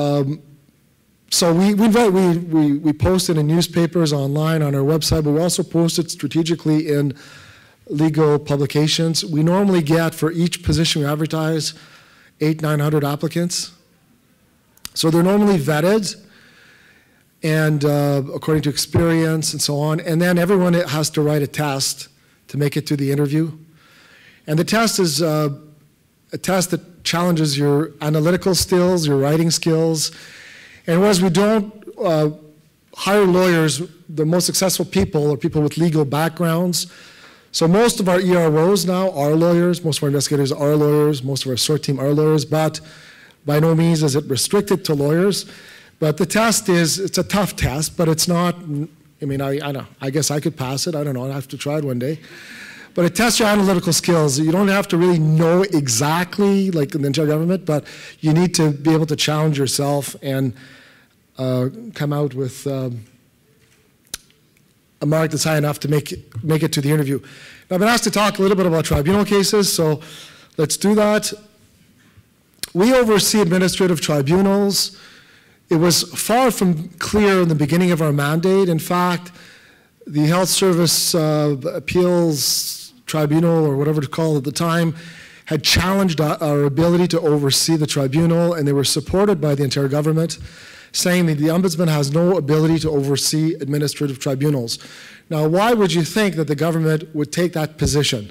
so we post it in newspapers, online, on our website, but we also post it strategically in legal publications. We normally get, for each position we advertise, 800-900 applicants. So they're normally vetted, and according to experience and so on. And then everyone has to write a test to make it to the interview. And the test is a test that challenges your analytical skills, your writing skills. And whereas we don't hire lawyers, the most successful people are people with legal backgrounds. So most of our EROs now are lawyers, most of our investigators are lawyers, most of our SORT team are lawyers, but by no means is it restricted to lawyers. But the test it's a tough test, but it's not, I mean, I know, I guess I could pass it, I don't know, I have to try it one day. But it tests your analytical skills. You don't have to really know exactly, like in the entire government, but you need to be able to challenge yourself and come out with a mark that's high enough to make it to the interview. Now, I've been asked to talk a little bit about tribunal cases, so let's do that. We oversee administrative tribunals. It was far from clear in the beginning of our mandate. In fact, the Health Service Appeals Tribunal, or whatever to call it at the time, had challenged our ability to oversee the tribunal, and they were supported by the entire government, saying that the Ombudsman has no ability to oversee administrative tribunals. Now, why would you think that the government would take that position?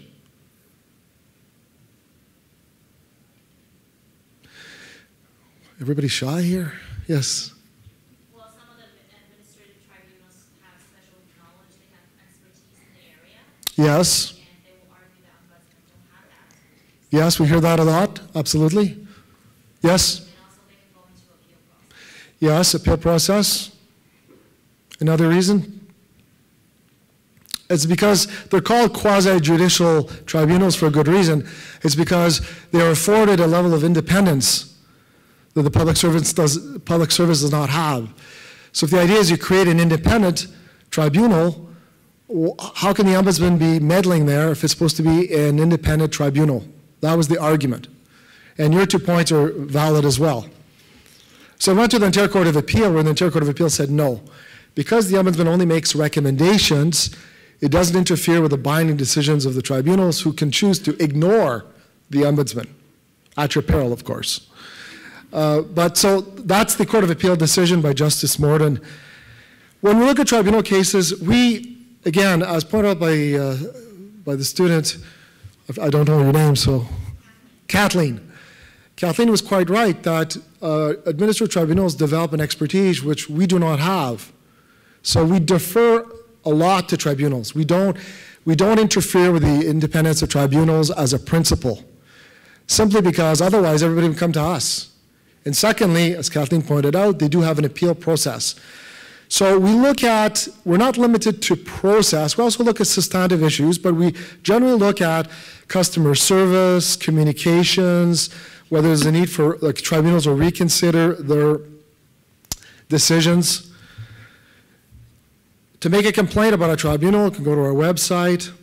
Everybody shy here? Yes? Well, some of the administrative tribunals have special knowledge, they have expertise in the area. Yes. And they will argue that Ombudsman don't have that. Yes, we hear that a lot, absolutely. Yes? And also they can go into appeal process. Yes, appeal process. Another reason? It's because they're called quasi-judicial tribunals for a good reason. It's because they are afforded a level of independence that the public service does not have. So if the idea is you create an independent tribunal, how can the Ombudsman be meddling there if it's supposed to be an independent tribunal? That was the argument. And your 2 points are valid as well. So I went to the Ontario Court of Appeal, where the Ontario Court of Appeal said no. Because the Ombudsman only makes recommendations, it doesn't interfere with the binding decisions of the tribunals, who can choose to ignore the Ombudsman, at your peril, of course. But so that's the Court of Appeal decision by Justice Morden. When we look at tribunal cases, we, again, as pointed out by the student, I don't know your name, so Kathleen. Kathleen was quite right that administrative tribunals develop an expertise which we do not have. So we defer a lot to tribunals. We don't interfere with the independence of tribunals as a principle, simply because otherwise everybody would come to us. And secondly, as Kathleen pointed out, they do have an appeal process. So we're not limited to process, we also look at substantive issues, but we generally look at customer service, communications, whether there's a need for tribunals to reconsider their decisions. To make a complaint about a tribunal, you can go to our website.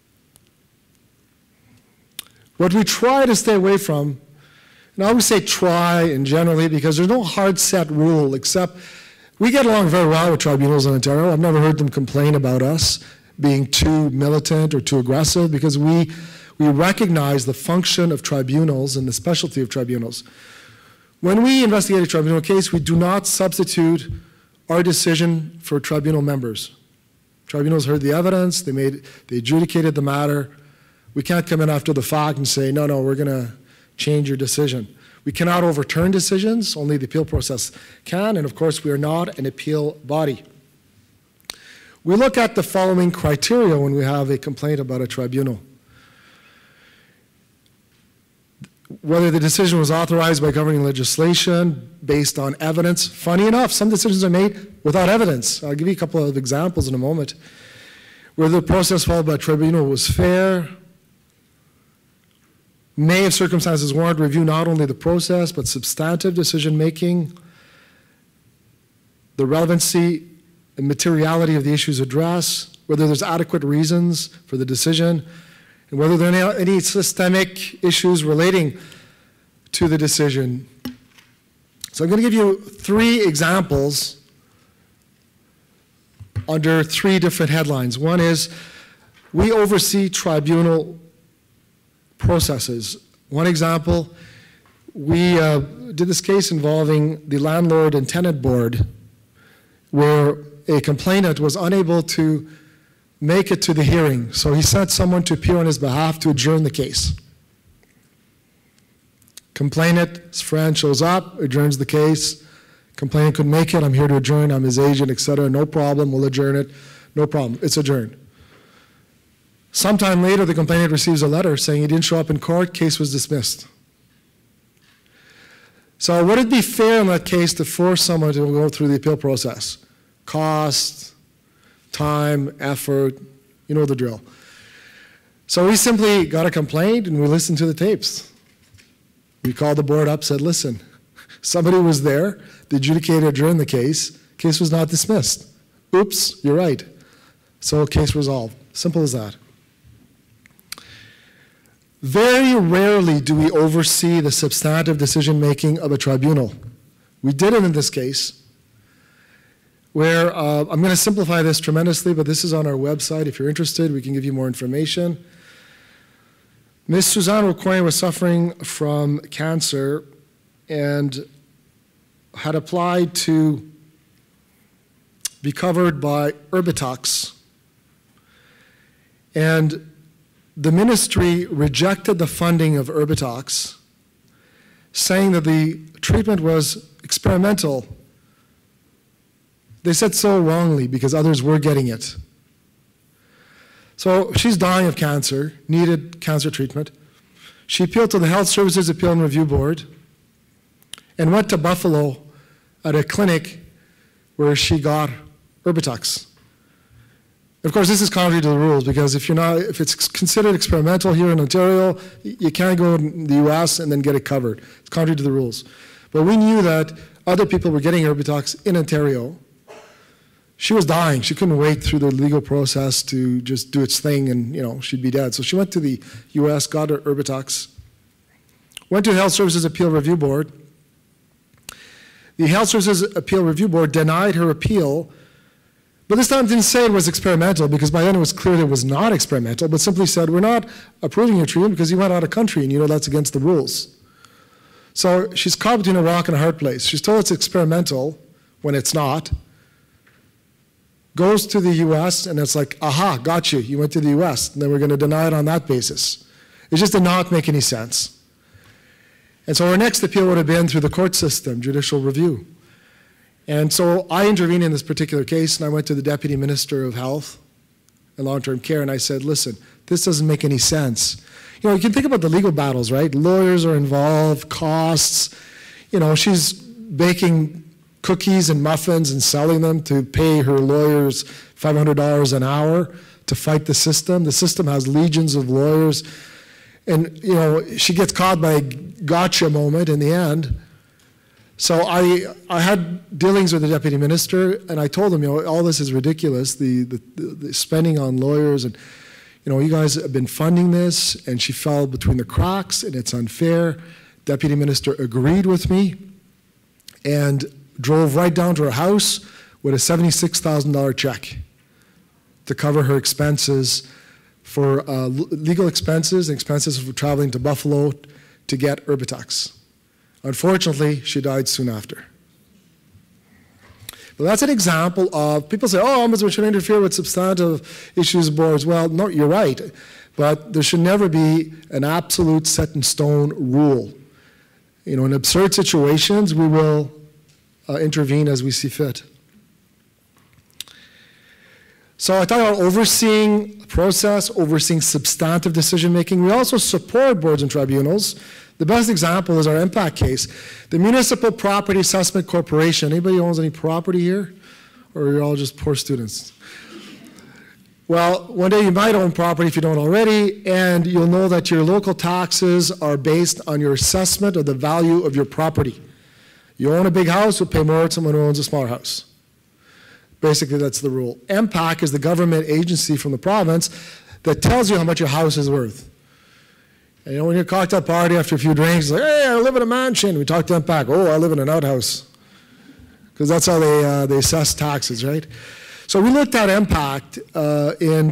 What we try to stay away from, and I always say try and generally because there's no hard set rule, except we get along very well with tribunals in Ontario. I've never heard them complain about us being too militant or too aggressive, because we We recognize the function of tribunals and the specialty of tribunals. When we investigate a tribunal case, we do not substitute our decision for tribunal members. Tribunals heard the evidence, they adjudicated the matter. We can't come in after the fact and say, no, we're going to change your decision. We cannot overturn decisions, only the appeal process can, and of course we are not an appeal body. We look at the following criteria when we have a complaint about a tribunal. Whether the decision was authorized by governing legislation based on evidence. Funny enough, some decisions are made without evidence. I'll give you a couple of examples in a moment. Whether the process followed by a tribunal was fair, may, if circumstances warrant, review not only the process, but substantive decision-making, the relevancy and materiality of the issues addressed, whether there's adequate reasons for the decision, and whether there are any systemic issues relating to the decision. So I'm going to give you 3 examples under 3 different headlines. One is, we oversee tribunal processes. One example, we did this case involving the landlord and tenant board where a complainant was unable to make it to the hearing. So he sent someone to appear on his behalf to adjourn the case. Complainant's friend shows up, adjourns the case. Complainant couldn't make it, I'm here to adjourn, I'm his agent, etc. No problem, we'll adjourn it. No problem, it's adjourned. Sometime later, the complainant receives a letter saying he didn't show up in court, case was dismissed. So would it be fair in that case to force someone to go through the appeal process? Cost, time, effort, you know the drill. So we simply got a complaint and we listened to the tapes. We called the board up, said, listen, somebody was there, the adjudicator adjourned the case was not dismissed. Oops, you're right. So case resolved, simple as that. Very rarely do we oversee the substantive decision-making of a tribunal. We did it in this case, where I'm going to simplify this tremendously, but this is on our website. If you're interested, we can give you more information. Ms. Suzanne Aucoin was suffering from cancer and had applied to be covered by Erbitux. And the ministry rejected the funding of Erbitux, saying that the treatment was experimental. They said so wrongly because others were getting it. So she's dying of cancer, needed cancer treatment. She appealed to the Health Services Appeal and Review Board and went to Buffalo at a clinic where she got Erbitux. Of course, this is contrary to the rules because if it's considered experimental here in Ontario, you can't go in the US and then get it covered. It's contrary to the rules. But we knew that other people were getting Erbitux in Ontario. She was dying. She couldn't wait through the legal process to just do its thing and, she'd be dead. So she went to the US, got her Erbitux, went to the Health Services Appeal Review Board. The Health Services Appeal Review Board denied her appeal, but this time didn't say it was experimental because by then it was clear that it was not experimental, but simply said, we're not approving your treatment because you went out of country and that's against the rules. So she's caught between a rock and a hard place. She's told it's experimental when it's not. Goes to the US and it's like, aha, got you. You went to the US and then we're going to deny it on that basis. It just did not make any sense. And so our next appeal would have been through the court system, judicial review. And so I intervened in this particular case and I went to the Deputy Minister of Health and Long-Term Care and I said, listen, this doesn't make any sense. You can think about the legal battles, right? Lawyers are involved, costs. She's baking cookies and muffins and selling them to pay her lawyers $500 an hour to fight the system. The system has legions of lawyers. And, she gets caught by a gotcha moment in the end. So I had dealings with the Deputy Minister, and I told him, all this is ridiculous, the spending on lawyers, and, you guys have been funding this, and she fell between the cracks, and it's unfair. Deputy Minister agreed with me and drove right down to her house with a $76,000 check to cover her expenses for legal expenses and expenses for traveling to Buffalo to get Erbitax. Unfortunately, she died soon after. But that's an example of, people say, oh, ombudsman should interfere with substantive issues of boards. Well, no, you're right. But there should never be an absolute set in stone rule. You know, in absurd situations, we will intervene as we see fit. So I talk about overseeing the process, overseeing substantive decision-making. We also support boards and tribunals. The best example is our impact case. The Municipal Property Assessment Corporation. Anybody owns any property here? Or you're all just poor students? Well, one day you might own property if you don't already, and you'll know that your local taxes are based on your assessment of the value of your property. You own a big house, you'll pay more than someone who owns a smaller house. Basically, that's the rule. MPAC is the government agency from the province that tells you how much your house is worth. And you know, when you're cocktail party after a few drinks, it's like, hey, I live in a mansion. We talk to MPAC, oh, I live in an outhouse. Because that's how they assess taxes, right? So we looked at impact in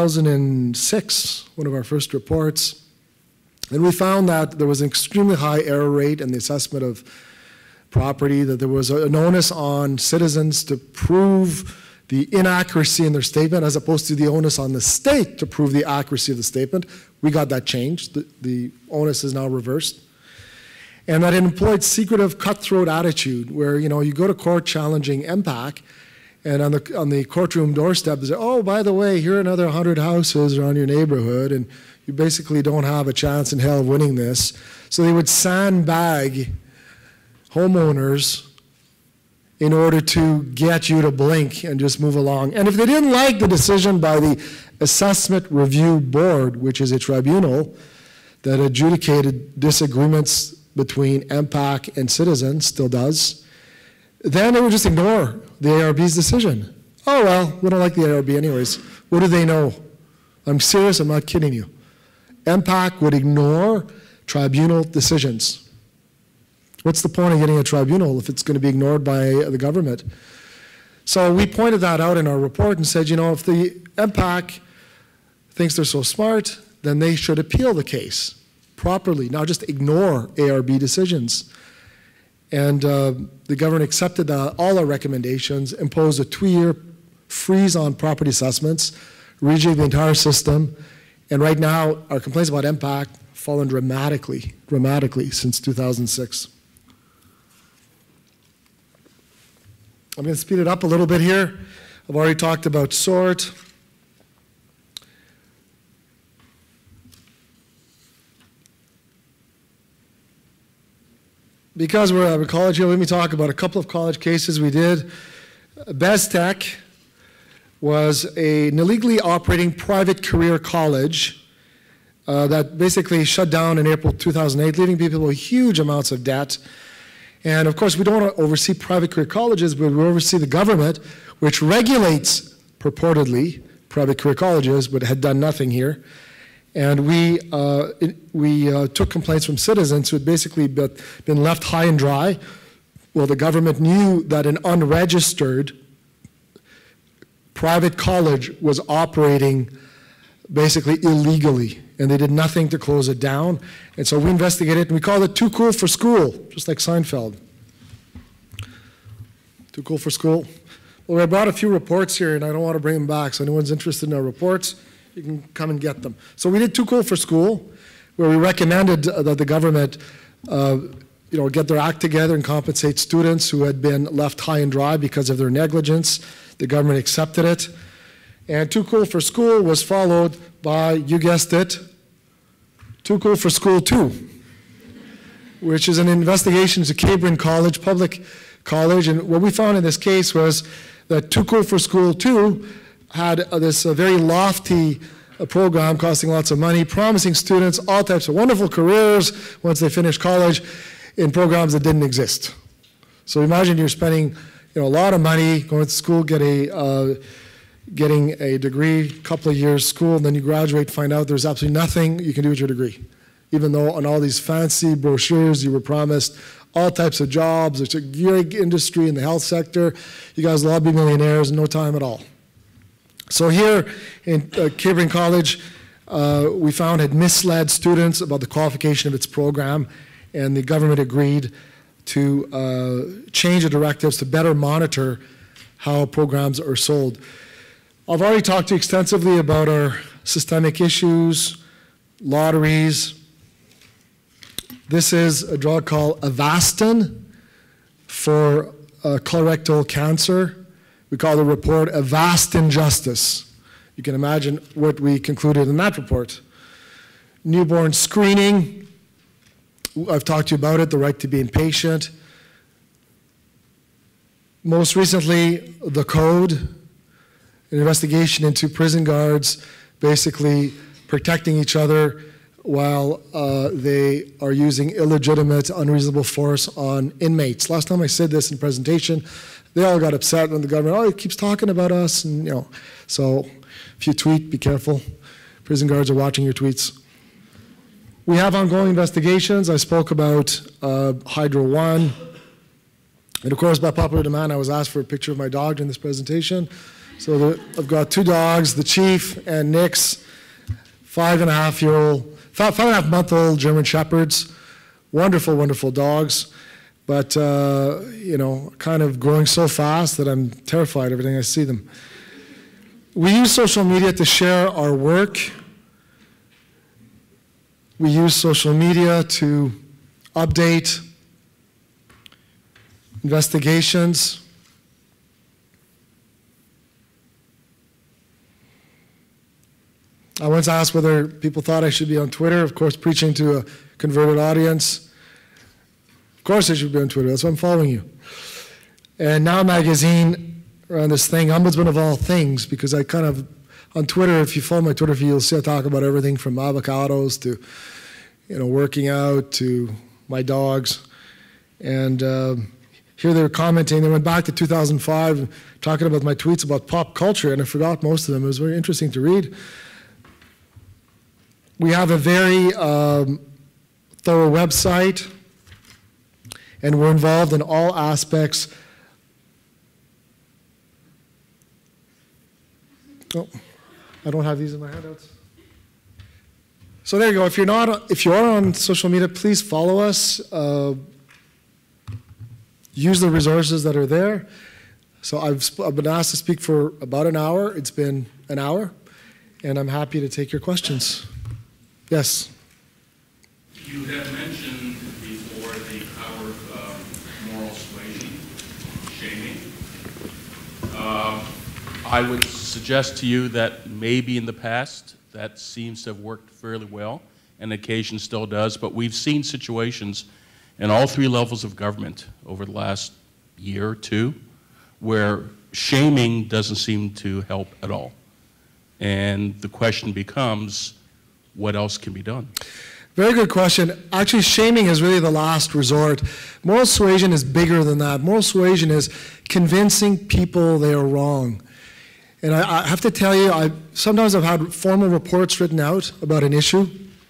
2006, one of our first reports, and we found that there was an extremely high error rate in the assessment of property, that there was an onus on citizens to prove the inaccuracy in their statement as opposed to the onus on the state to prove the accuracy of the statement. We got that changed. The onus is now reversed. And that it employed secretive cutthroat attitude where, you know, you go to court challenging MPAC, and on the courtroom doorstep, they say, oh, by the way, here are another 100 houses around your neighborhood, and you basically don't have a chance in hell of winning this. So they would sandbag homeowners in order to get you to blink and just move along. And if they didn't like the decision by the Assessment Review Board, which is a tribunal that adjudicated disagreements between MPAC and citizens, still does, then they would just ignore the ARB's decision. Oh, well, we don't like the ARB anyways. What do they know? I'm serious, I'm not kidding you. MPAC would ignore tribunal decisions. What's the point of getting a tribunal if it's going to be ignored by the government? So we pointed that out in our report and said, you know, if the MPAC thinks they're so smart, then they should appeal the case properly, not just ignore ARB decisions. And the government accepted all our recommendations, imposed a 2-year freeze on property assessments, rejig the entire system, and right now our complaints about MPAC have fallen dramatically since 2006. I'm going to speed it up a little bit here. I've already talked about SORT. Because we're at a college here, let me talk about a couple of college cases we did. BESTEC was an illegally operating private career college that basically shut down in April 2008, leaving people with huge amounts of debt. And of course, we don't want to oversee private career colleges, but we oversee the government, which regulates, purportedly, private career colleges, but had done nothing here. And we took complaints from citizens who had basically been left high and dry. Well, the government knew that an unregistered private college was operating basically illegally, and they did nothing to close it down. And so we investigated, and we called it Too Cool for School, just like Seinfeld. Too Cool for School. Well, I brought a few reports here, and I don't want to bring them back, so anyone's interested in our reports, you can come and get them. So we did Too Cool for School, where we recommended that the government get their act together and compensate students who had been left high and dry because of their negligence. The government accepted it. And Too Cool for School was followed by, you guessed it, Too Cool for School 2, which is an investigation into Cabrin College, public college. And what we found in this case was that Too Cool for School 2 had this very lofty program costing lots of money, promising students all types of wonderful careers once they finish college in programs that didn't exist. So imagine you're spending a lot of money going to school, getting a degree, a couple of years school, and then you graduate, find out there's absolutely nothing you can do with your degree. Even though on all these fancy brochures you were promised all types of jobs, it's a gig industry in the health sector, you guys will all be millionaires in no time at all. So here in Cabrin College, we found had misled students about the qualification of its program, and the government agreed to change the directives to better monitor how programs are sold. I've already talked to you extensively about our systemic issues, lotteries. This is a drug called Avastin for colorectal cancer. We call the report a vast injustice. You can imagine what we concluded in that report. Newborn screening, I've talked to you about it, the right to be impatient. Most recently, the code, an investigation into prison guards basically protecting each other while they are using illegitimate, unreasonable force on inmates. Last time I said this in presentation, they all got upset when the government, oh, he keeps talking about us, and so if you tweet, be careful. Prison guards are watching your tweets. We have ongoing investigations. I spoke about Hydro One. And of course, by popular demand, I was asked for a picture of my dog during this presentation. So I've got 2 dogs, the Chief and Nick's 5.5-month-old German Shepherds. Wonderful, wonderful dogs. But, kind of growing so fast that I'm terrified every time I see them. We use social media to share our work. We use social media to update investigations. I once asked whether people thought I should be on Twitter, of course, preaching to a converted audience. Of course I should be on Twitter, that's why I'm following you. And Now Magazine ran this thing, Ombudsman of all things, because I kind of, on Twitter, if you follow my Twitter feed, you'll see I talk about everything from avocados to, working out to my dogs. And here they were commenting, they went back to 2005, talking about my tweets about pop culture, and I forgot most of them. It was very interesting to read. We have a very thorough website, and we're involved in all aspects. Oh, I don't have these in my handouts. So there you go. If you are on social media, please follow us. Use the resources that are there. So I've been asked to speak for about an hour. It's been an hour, and I'm happy to take your questions. Yes? You have mentioned before the power of moral suasion, shaming. I would suggest to you that maybe in the past that seems to have worked fairly well, and occasion still does, but we've seen situations in all 3 levels of government over the last year or 2 where shaming doesn't seem to help at all. And the question becomes, what else can be done? Very good question. Actually, shaming is really the last resort. Moral suasion is bigger than that. Moral suasion is convincing people they are wrong. And I have to tell you, sometimes I've had formal reports written out about an issue.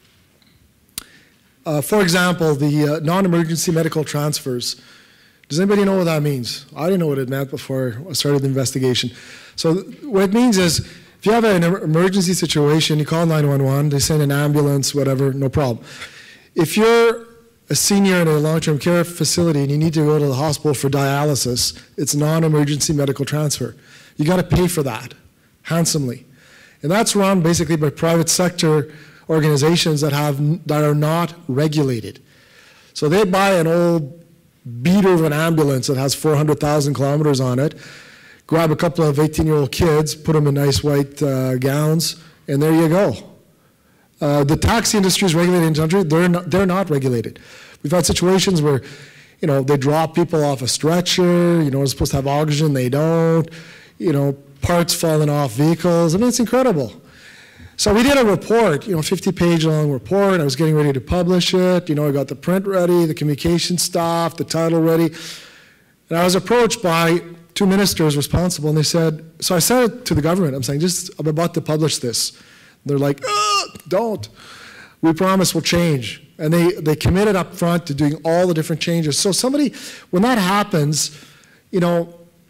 For example, the non-emergency medical transfers. Does anybody know what that means? I didn't know what it meant before I started the investigation. So what it means is, if you have an emergency situation, you call 911, they send an ambulance, whatever, no problem. If you're a senior in a long-term care facility and you need to go to the hospital for dialysis, it's non-emergency medical transfer. You got to pay for that handsomely. And that's run basically by private sector organizations that are not regulated. So they buy an old beater of an ambulance that has 400,000 kilometers on it, grab a couple of 18-year-old kids, put them in nice white gowns, and there you go. The taxi industry is regulated in the country. They're not regulated. We've had situations where, they drop people off a stretcher, they're supposed to have oxygen, they don't, parts falling off vehicles. I mean, it's incredible. So we did a report, 50-page long report. I was getting ready to publish it. I got the print ready, the communication staff, the title ready. And I was approached by 2 ministers responsible, and they said, so I said it to the government, I'm saying, I'm about to publish this. They're like, don't. We promise we'll change. And they committed up front to doing all the different changes. So when that happens,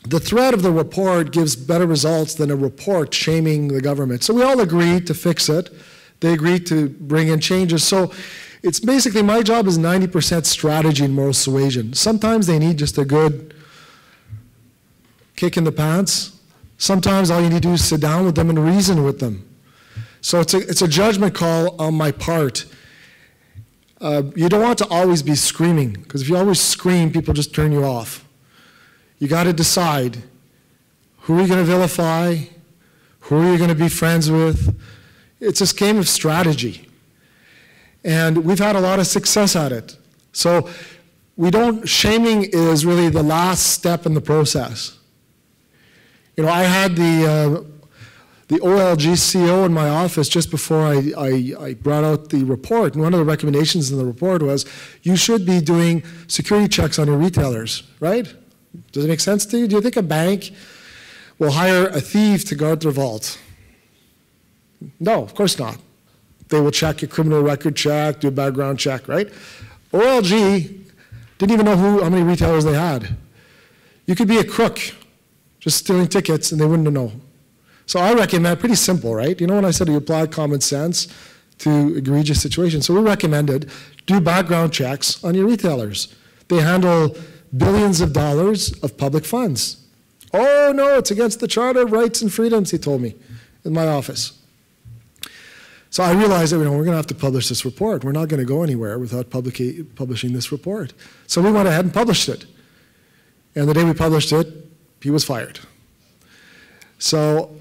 the threat of the report gives better results than a report shaming the government. So we all agreed to fix it. They agreed to bring in changes. So it's basically, my job is 90% strategy and moral suasion. Sometimes they need just a good kick in the pants. Sometimes all you need to do is sit down with them and reason with them. So it's a judgment call on my part. You don't want to always be screaming, because if you always scream, people just turn you off. You got to decide, who are you going to vilify? Who are you going to be friends with? It's this game of strategy. And we've had a lot of success at it. So shaming is really the last step in the process. You know, I had the OLG CO in my office just before I brought out the report, and one of the recommendations in the report was, you should be doing security checks on your retailers, right? Does it make sense to you? Do you think a bank will hire a thief to guard their vault? No, of course not. They will check your criminal record check, do a background check, right? OLG didn't even know how many retailers they had. You could be a crook just stealing tickets and they wouldn't know. So I recommend, pretty simple, right? You know when I said you apply common sense to egregious situations. So we recommended do background checks on your retailers. They handle billions of dollars of public funds. Oh no, it's against the Charter of Rights and Freedoms, he told me in my office. So I realized that we're going to have to publish this report. We're not going to go anywhere without publishing this report. So we went ahead and published it. And the day we published it, he was fired. So,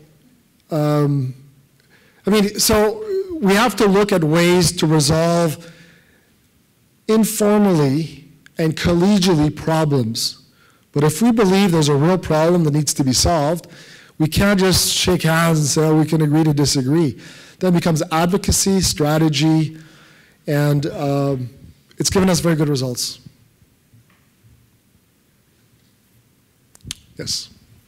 so we have to look at ways to resolve informally and collegially problems. But if we believe there's a real problem that needs to be solved, we can't just shake hands and say, oh, we can agree to disagree. Then it becomes advocacy, strategy, and it's given us very good results. Yes?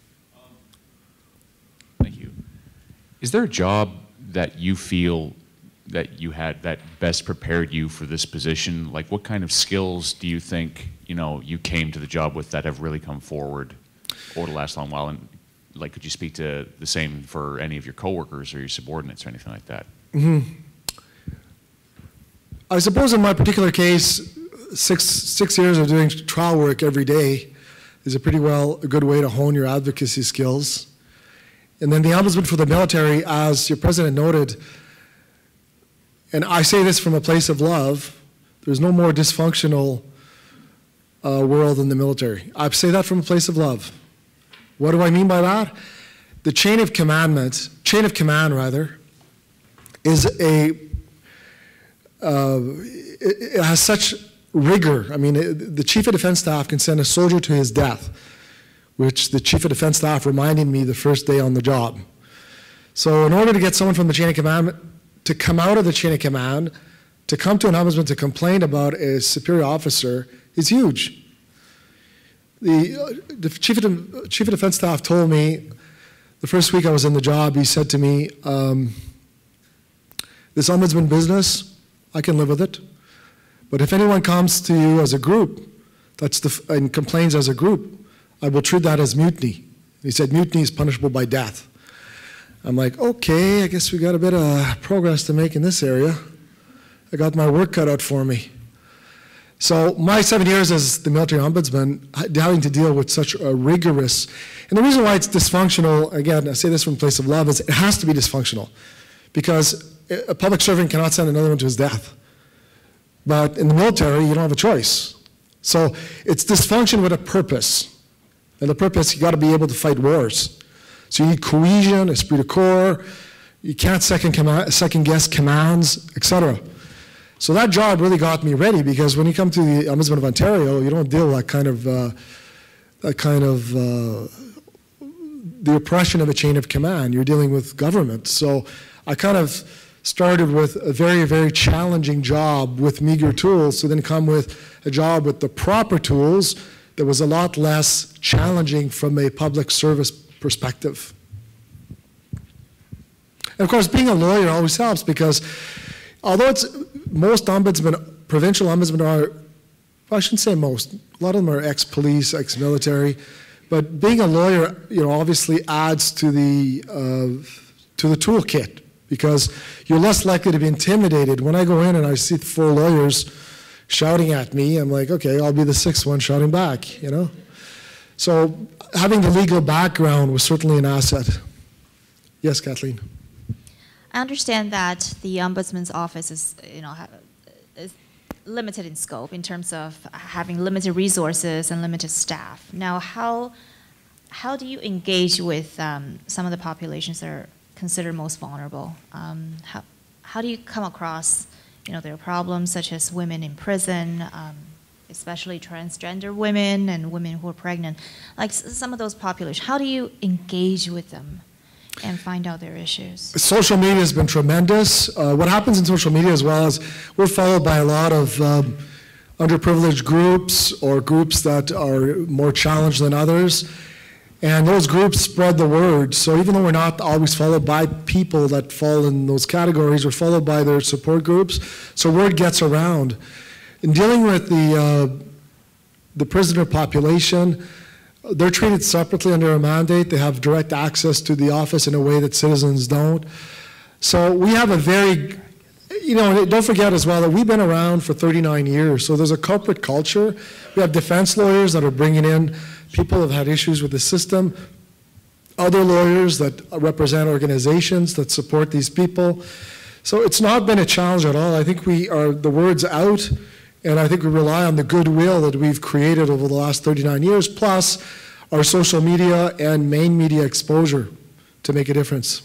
Thank you. Is there a job that you feel that you had that best prepared you for this position? Like, what kind of skills do you think, you know, you came to the job with that have really come forward over the last long while? And like, could you speak to the same for any of your coworkers or your subordinates or anything like that? Mm-hmm. I suppose in my particular case, six years of doing trial work every day is a good way to hone your advocacy skills. And then the Ombudsman for the military, as your president noted, and I say this from a place of love, there's no more dysfunctional world than the military. I say that from a place of love. What do I mean by that? The chain of command is it has such rigor. I mean, the Chief of Defense Staff can send a soldier to his death, which the Chief of Defense Staff reminded me the first day on the job. So in order to get someone from the chain of command to come out of the chain of command, to come to an ombudsman to complain about a superior officer is huge. The Chief of Defense Staff told me the first week I was in the job, he said to me, this ombudsman business, I can live with it. But if anyone comes to you as a group and complains as a group, I will treat that as mutiny. He said mutiny is punishable by death. I'm like, okay, I guess we got a bit of progress to make in this area. I got my work cut out for me. So my 7 years as the military ombudsman, having to deal with such a rigorous, and the reason why it's dysfunctional, again, I say this from a place of love, is it has to be dysfunctional. Because a public servant cannot send another one to his death. But in the military, you don't have a choice. So it's dysfunction with a purpose. And the purpose, you got to be able to fight wars. So you need cohesion, esprit de corps. You can't second guess commands, etc. So that job really got me ready, because when you come to the Ombudsman of Ontario, you don't deal with the oppression of a chain of command. You're dealing with government. So I kind of started with a very, very challenging job with meager tools, to then come with a job with the proper tools that was a lot less challenging from a public service perspective. And of course, being a lawyer always helps, because although most ombudsmen, provincial ombudsmen are, well, I shouldn't say most, a lot of them are ex-police, ex-military, But being a lawyer, obviously adds to the toolkit, because you're less likely to be intimidated. When I go in and I see 4 lawyers shouting at me, I'm like, okay, I'll be the 6th one shouting back, So having the legal background was certainly an asset. Yes, Kathleen. I understand that the Ombudsman's office is, is limited in scope in terms of having limited resources and limited staff. Now, how do you engage with some of the populations that are considered most vulnerable? How do you come across, their problems such as women in prison, especially transgender women and women who are pregnant, like some of those populations? How do you engage with them and find out their issues? Social media has been tremendous. What happens in social media as well is we're followed by a lot of underprivileged groups or groups that are more challenged than others. And those groups spread the word. So even though we're not always followed by people that fall in those categories, we're followed by their support groups. So word gets around. In dealing with the prisoner population, they're treated separately under a mandate. They have direct access to the office in a way that citizens don't. So we have a very, don't forget as well that we've been around for 39 years. So there's a corporate culture. We have defense lawyers that are bringing in people who have had issues with the system, other lawyers that represent organizations that support these people. So it's not been a challenge at all. I think the word's out, and I think we rely on the goodwill that we've created over the last 39 years, plus our social media and main media exposure to make a difference.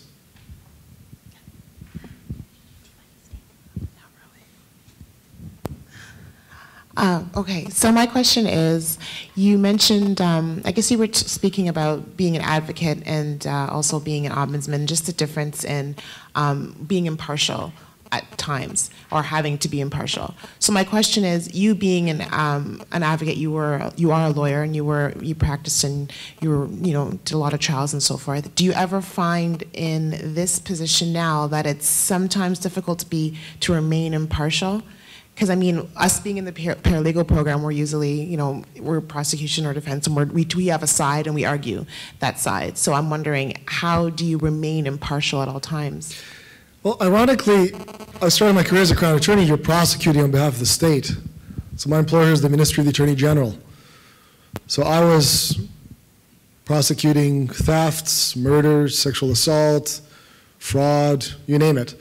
Okay, so my question is, you mentioned, I guess you were speaking about being an advocate and also being an ombudsman, just the difference in being impartial at times, or having to be impartial. So my question is, you being an advocate, you are a lawyer, and you practiced and did a lot of trials and so forth. Do you ever find in this position now that it's sometimes difficult to remain impartial? Because I mean, us being in the paralegal program, we're usually, we're prosecution or defense, and we have a side and we argue that side. So I'm wondering, how do you remain impartial at all times? Well, ironically, I started my career as a Crown Attorney. You're prosecuting on behalf of the state. So my employer is the Ministry of the Attorney General. So I was prosecuting thefts, murders, sexual assault, fraud, you name it.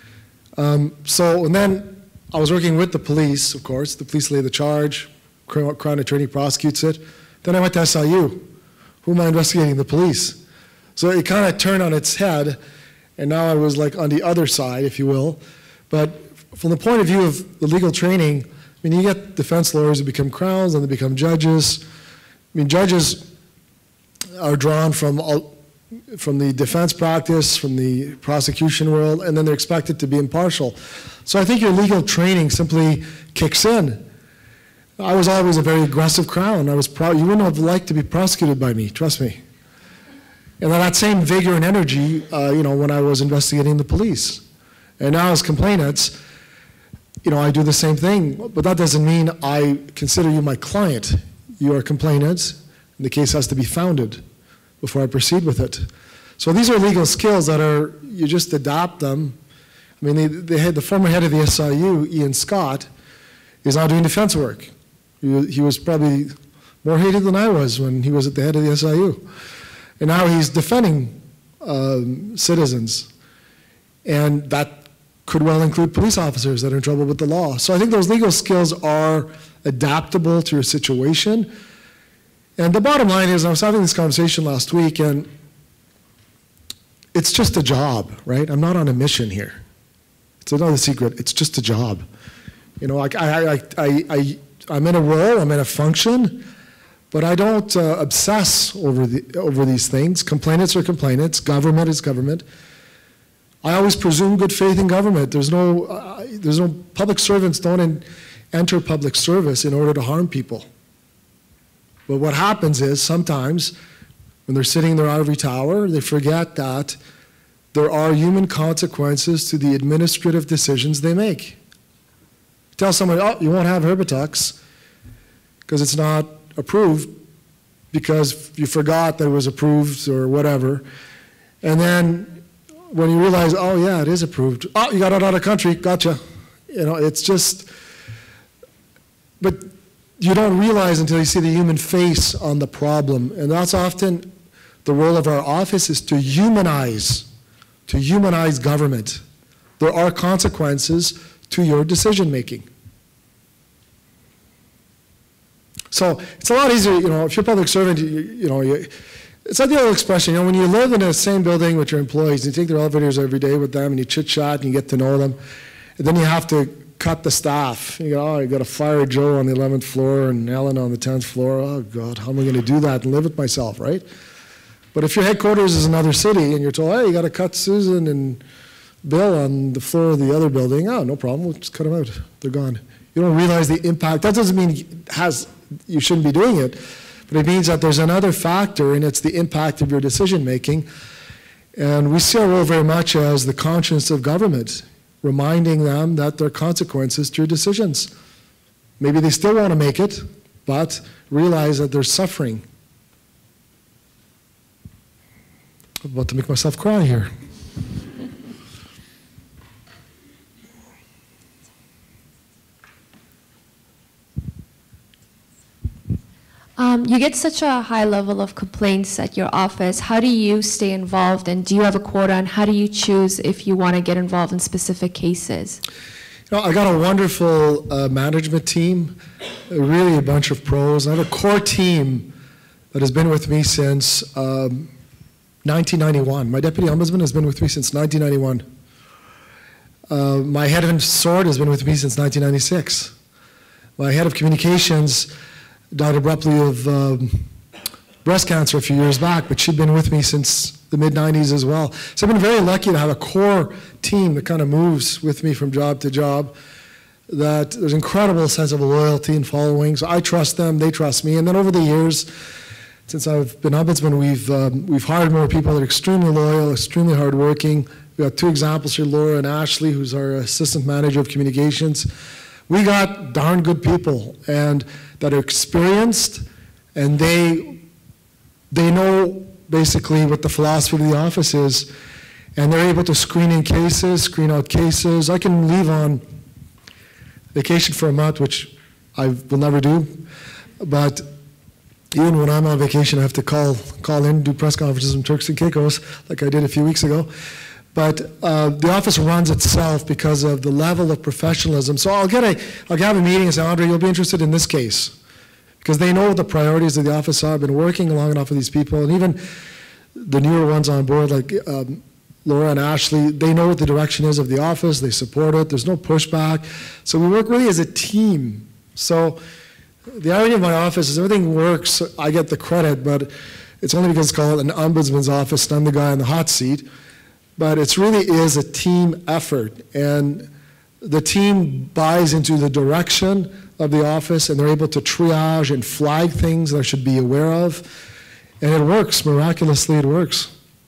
And then I was working with the police, of course. The police lay the charge. Crown Attorney prosecutes it. Then I went to SIU. Who am I investigating? The police. So it kind of turned on its head, and now I was like on the other side, if you will. But from the point of view of the legal training, I mean, you get defense lawyers who become crowns and they become judges. I mean, judges are drawn from the defense practice, from the prosecution world, and then they're expected to be impartial. So I think your legal training simply kicks in. I was always a very aggressive crown. You wouldn't have liked to be prosecuted by me, trust me. And that same vigor and energy, when I was investigating the police. And now as complainants, I do the same thing, but that doesn't mean I consider you my client. You are complainants, and the case has to be founded before I proceed with it. So these are legal skills that you just adapt them. I mean, the former head of the SIU, Ian Scott, is now doing defense work. He was probably more hated than I was when he was at the head of the SIU. And now he's defending citizens. And that could well include police officers that are in trouble with the law. So I think those legal skills are adaptable to your situation. And the bottom line is, I was having this conversation last week, and it's just a job, right? I'm not on a mission here. It's another secret. It's just a job. I'm in a role, I'm in a function, but I don't obsess over these things. Complainants are complainants. Government is government. I always presume good faith in government. There's no public servants don't enter public service in order to harm people. But what happens is sometimes when they're sitting in their ivory tower, they forget that there are human consequences to the administrative decisions they make. Tell somebody, oh, you won't have Herbitox because it's not approved. because you forgot that it was approved or whatever. And then when you realize, oh yeah, it is approved. Oh, you got it out of country, gotcha. You know, it's just, but you don't realize until you see the human face on the problem. And that's often the role of our office, is to humanize government. There are consequences to your decision making. So it's a lot easier, you know, if you're a public servant, it's like the old expression, you know, when you live in the same building with your employees, you take their elevators every day with them and you chit chat and you get to know them, and then you have to cut the staff. You go, oh, you got to fire Joe on the 11th floor and Ellen on the 10th floor. Oh God, how am I going to do that and live with myself, right? But if your headquarters is another city and you're told, hey, you got to cut Susan and Bill on the floor of the other building, oh, no problem, we'll just cut them out. They're gone. You don't realize the impact. That doesn't mean you shouldn't be doing it, but it means that there's another factor, and it's the impact of your decision making. And we see our role very much as the conscience of government, reminding them that there are consequences to your decisions. Maybe they still want to make it, but realize that they're suffering. I'm about to make myself cry here. You get such a high level of complaints at your office. How do you stay involved, and do you have a quota, and how do you choose if you want to get involved in specific cases? You know, I got a wonderful management team, really a bunch of pros. I have a core team that has been with me since 1991. My deputy ombudsman has been with me since 1991. My head of SORT has been with me since 1996. My head of communications died abruptly of breast cancer a few years back, but she'd been with me since the mid-90s as well. So I've been very lucky to have a core team that kind of moves with me from job to job, that there's an incredible sense of loyalty and following. So I trust them, they trust me. And then over the years, since I've been ombudsman, we've hired more people that are extremely loyal, extremely hardworking. We've got two examples here, Laura and Ashley, who's our assistant manager of communications. We got darn good people and that are experienced, and they know basically what the philosophy of the office is, and they're able to screen in cases, screen out cases. I can leave on vacation for a month, which I will never do, but even when I'm on vacation, I have to call in, do press conferences from Turks and Caicos, like I did a few weeks ago. But the office runs itself because of the level of professionalism. So I'll have a meeting and say, Andre, you'll be interested in this case. Because they know what the priorities of the office are. I've been working long enough with these people, and even the newer ones on board, like Laura and Ashley, they know what the direction is of the office, they support it, there's no pushback. So we work really as a team. So the irony of my office is everything works, I get the credit, but it's only because it's called an ombudsman's office and I'm the guy in the hot seat. But it really is a team effort, and the team buys into the direction of the office, and they're able to triage and flag things that I should be aware of, and it works. Miraculously, it works.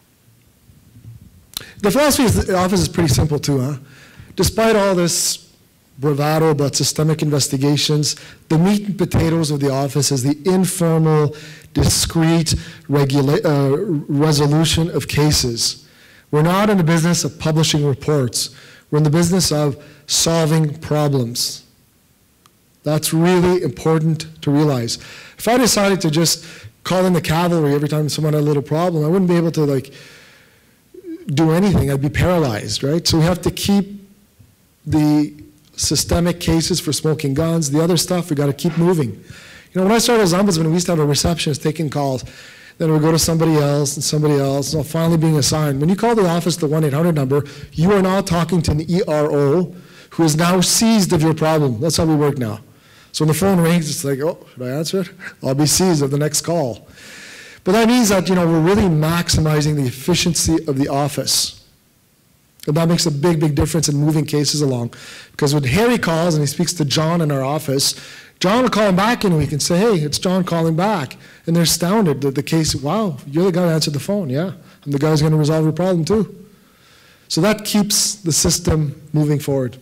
The philosophy of the office is pretty simple too, huh? Despite all this bravado about systemic investigations, the meat and potatoes of the office is the informal, discrete resolution of cases. We're not in the business of publishing reports. We're in the business of solving problems. That's really important to realize. If I decided to just call in the cavalry every time someone had a little problem, I wouldn't be able to do anything. I'd be paralyzed, right? So we have to keep the systemic cases for smoking guns, the other stuff, we got to keep moving. You know, when I started as ombudsman, we used to have a receptionist taking calls. Then we go to somebody else, and finally being assigned. When you call the office, the 1-800 number, you are now talking to an ERO who is now seized of your problem. That's how we work now. So when the phone rings, it's like, oh, should I answer it? I'll be seized of the next call. But that means that, we're really maximizing the efficiency of the office. And that makes a big, big difference in moving cases along. Because when Harry calls and he speaks to John in our office, John will call him back in a week and say, hey, it's John calling back. And they're astounded that the case, wow, you're the guy who answered the phone. Yeah, I'm the guy who's going to resolve your problem too. So that keeps the system moving forward.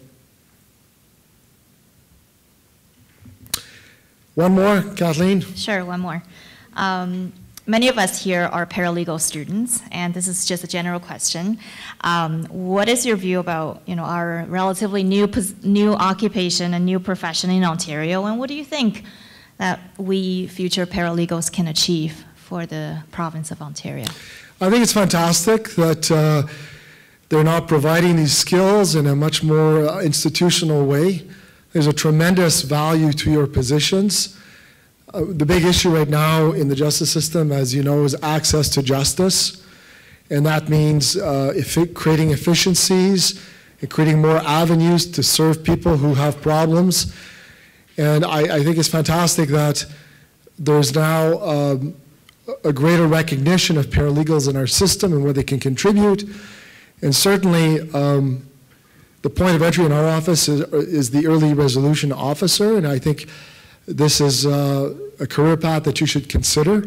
One more, Kathleen? Sure, one more. Many of us here are paralegal students, and this is just a general question. What is your view about, our relatively new occupation and new profession in Ontario, and what do you think that we future paralegals can achieve for the province of Ontario? I think it's fantastic that they're now providing these skills in a much more institutional way. There's a tremendous value to your positions. The big issue right now in the justice system, as you know, is access to justice. And that means creating efficiencies and creating more avenues to serve people who have problems. And I think it's fantastic that there's now a greater recognition of paralegals in our system and where they can contribute. And certainly, the point of entry in our office is the early resolution officer, and I think this is a career path that you should consider.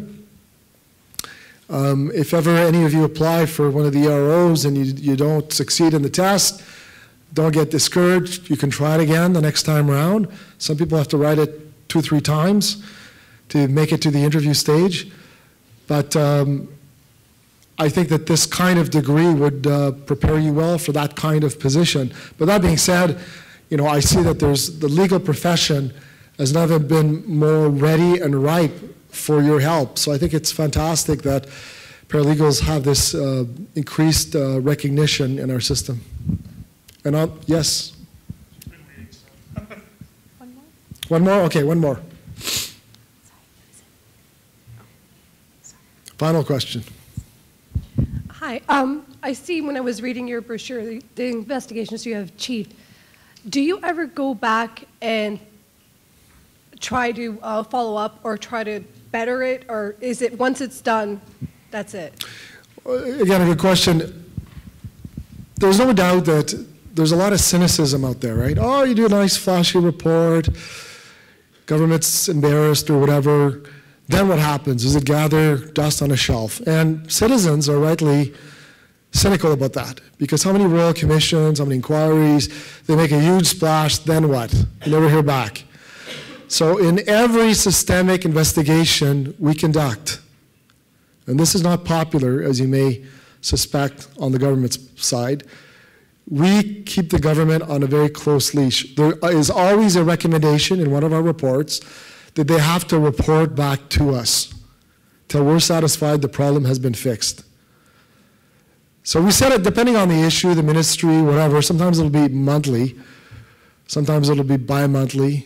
If ever any of you apply for one of the EROs and you don't succeed in the test, don't get discouraged. You can try it again the next time around. Some people have to write it 2 or 3 times to make it to the interview stage. But I think that this kind of degree would prepare you well for that kind of position. But that being said, I see that the legal profession has never been more ready and ripe for your help. So I think it's fantastic that paralegals have this increased recognition in our system. And yes? One more? One more? Okay, one more. Final question. Hi. I see when I was reading your brochure, the investigations you have achieved, do you ever go back and try to follow up or try to better it, or is it once it's done, that's it? Again, a good question. There's no doubt that there's a lot of cynicism out there, right? Oh, you do a nice flashy report, government's embarrassed or whatever. Then what happens? Does it gather dust on a shelf? And citizens are rightly cynical about that, because how many royal commissions, how many inquiries, they make a huge splash, then what? You never hear back. So in every systemic investigation we conduct, and this is not popular, as you may suspect on the government's side, we keep the government on a very close leash. There is always a recommendation in one of our reports that they have to report back to us till we're satisfied the problem has been fixed. So we set it depending on the issue, the ministry, whatever. Sometimes it'll be monthly, sometimes it'll be bi-monthly.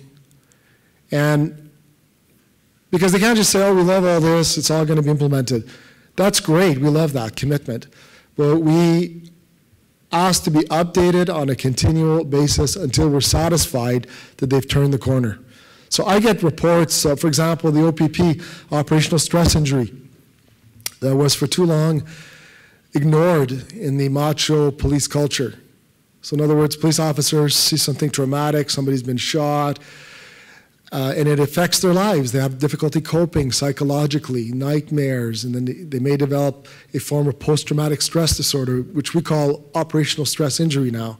And because they can't just say, oh, we love all this, it's all going to be implemented. That's great, we love that commitment. But we ask to be updated on a continual basis until we're satisfied that they've turned the corner. So I get reports, for example, the OPP, operational stress injury, that was for too long ignored in the macho police culture. So in other words, police officers see something traumatic, somebody's been shot, and it affects their lives. They have difficulty coping psychologically, nightmares, and then they may develop a form of post-traumatic stress disorder, which we call operational stress injury now.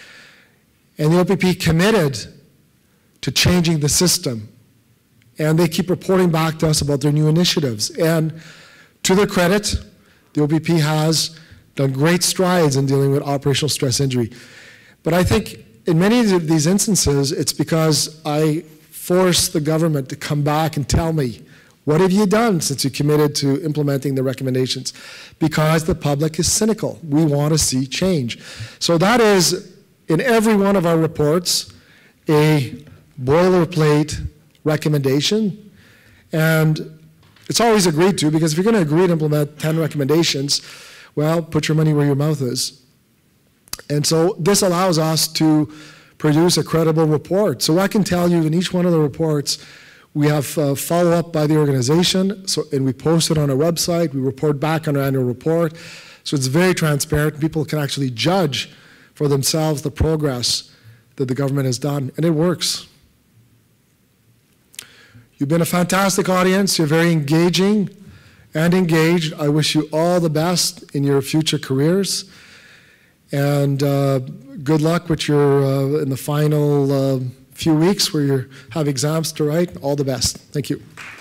And the OPP committed to changing the system. And they keep reporting back to us about their new initiatives. And to their credit, the OPP has done great strides in dealing with operational stress injury. But I think in many of these instances, it's because I force the government to come back and tell me, what have you done since you committed to implementing the recommendations? Because the public is cynical. We want to see change. So that is, in every one of our reports, a boilerplate recommendation, and it's always agreed to, because if you're going to agree to implement 10 recommendations, well, put your money where your mouth is. And so this allows us to produce a credible report. So I can tell you in each one of the reports, we have follow-up by the organization, and we post it on our website, we report back on our annual report, so it's very transparent. People can actually judge for themselves the progress that the government has done, and it works. You've been a fantastic audience. You're very engaging and engaged. I wish you all the best in your future careers. And good luck with your, in the final few weeks where you have exams to write. All the best. Thank you.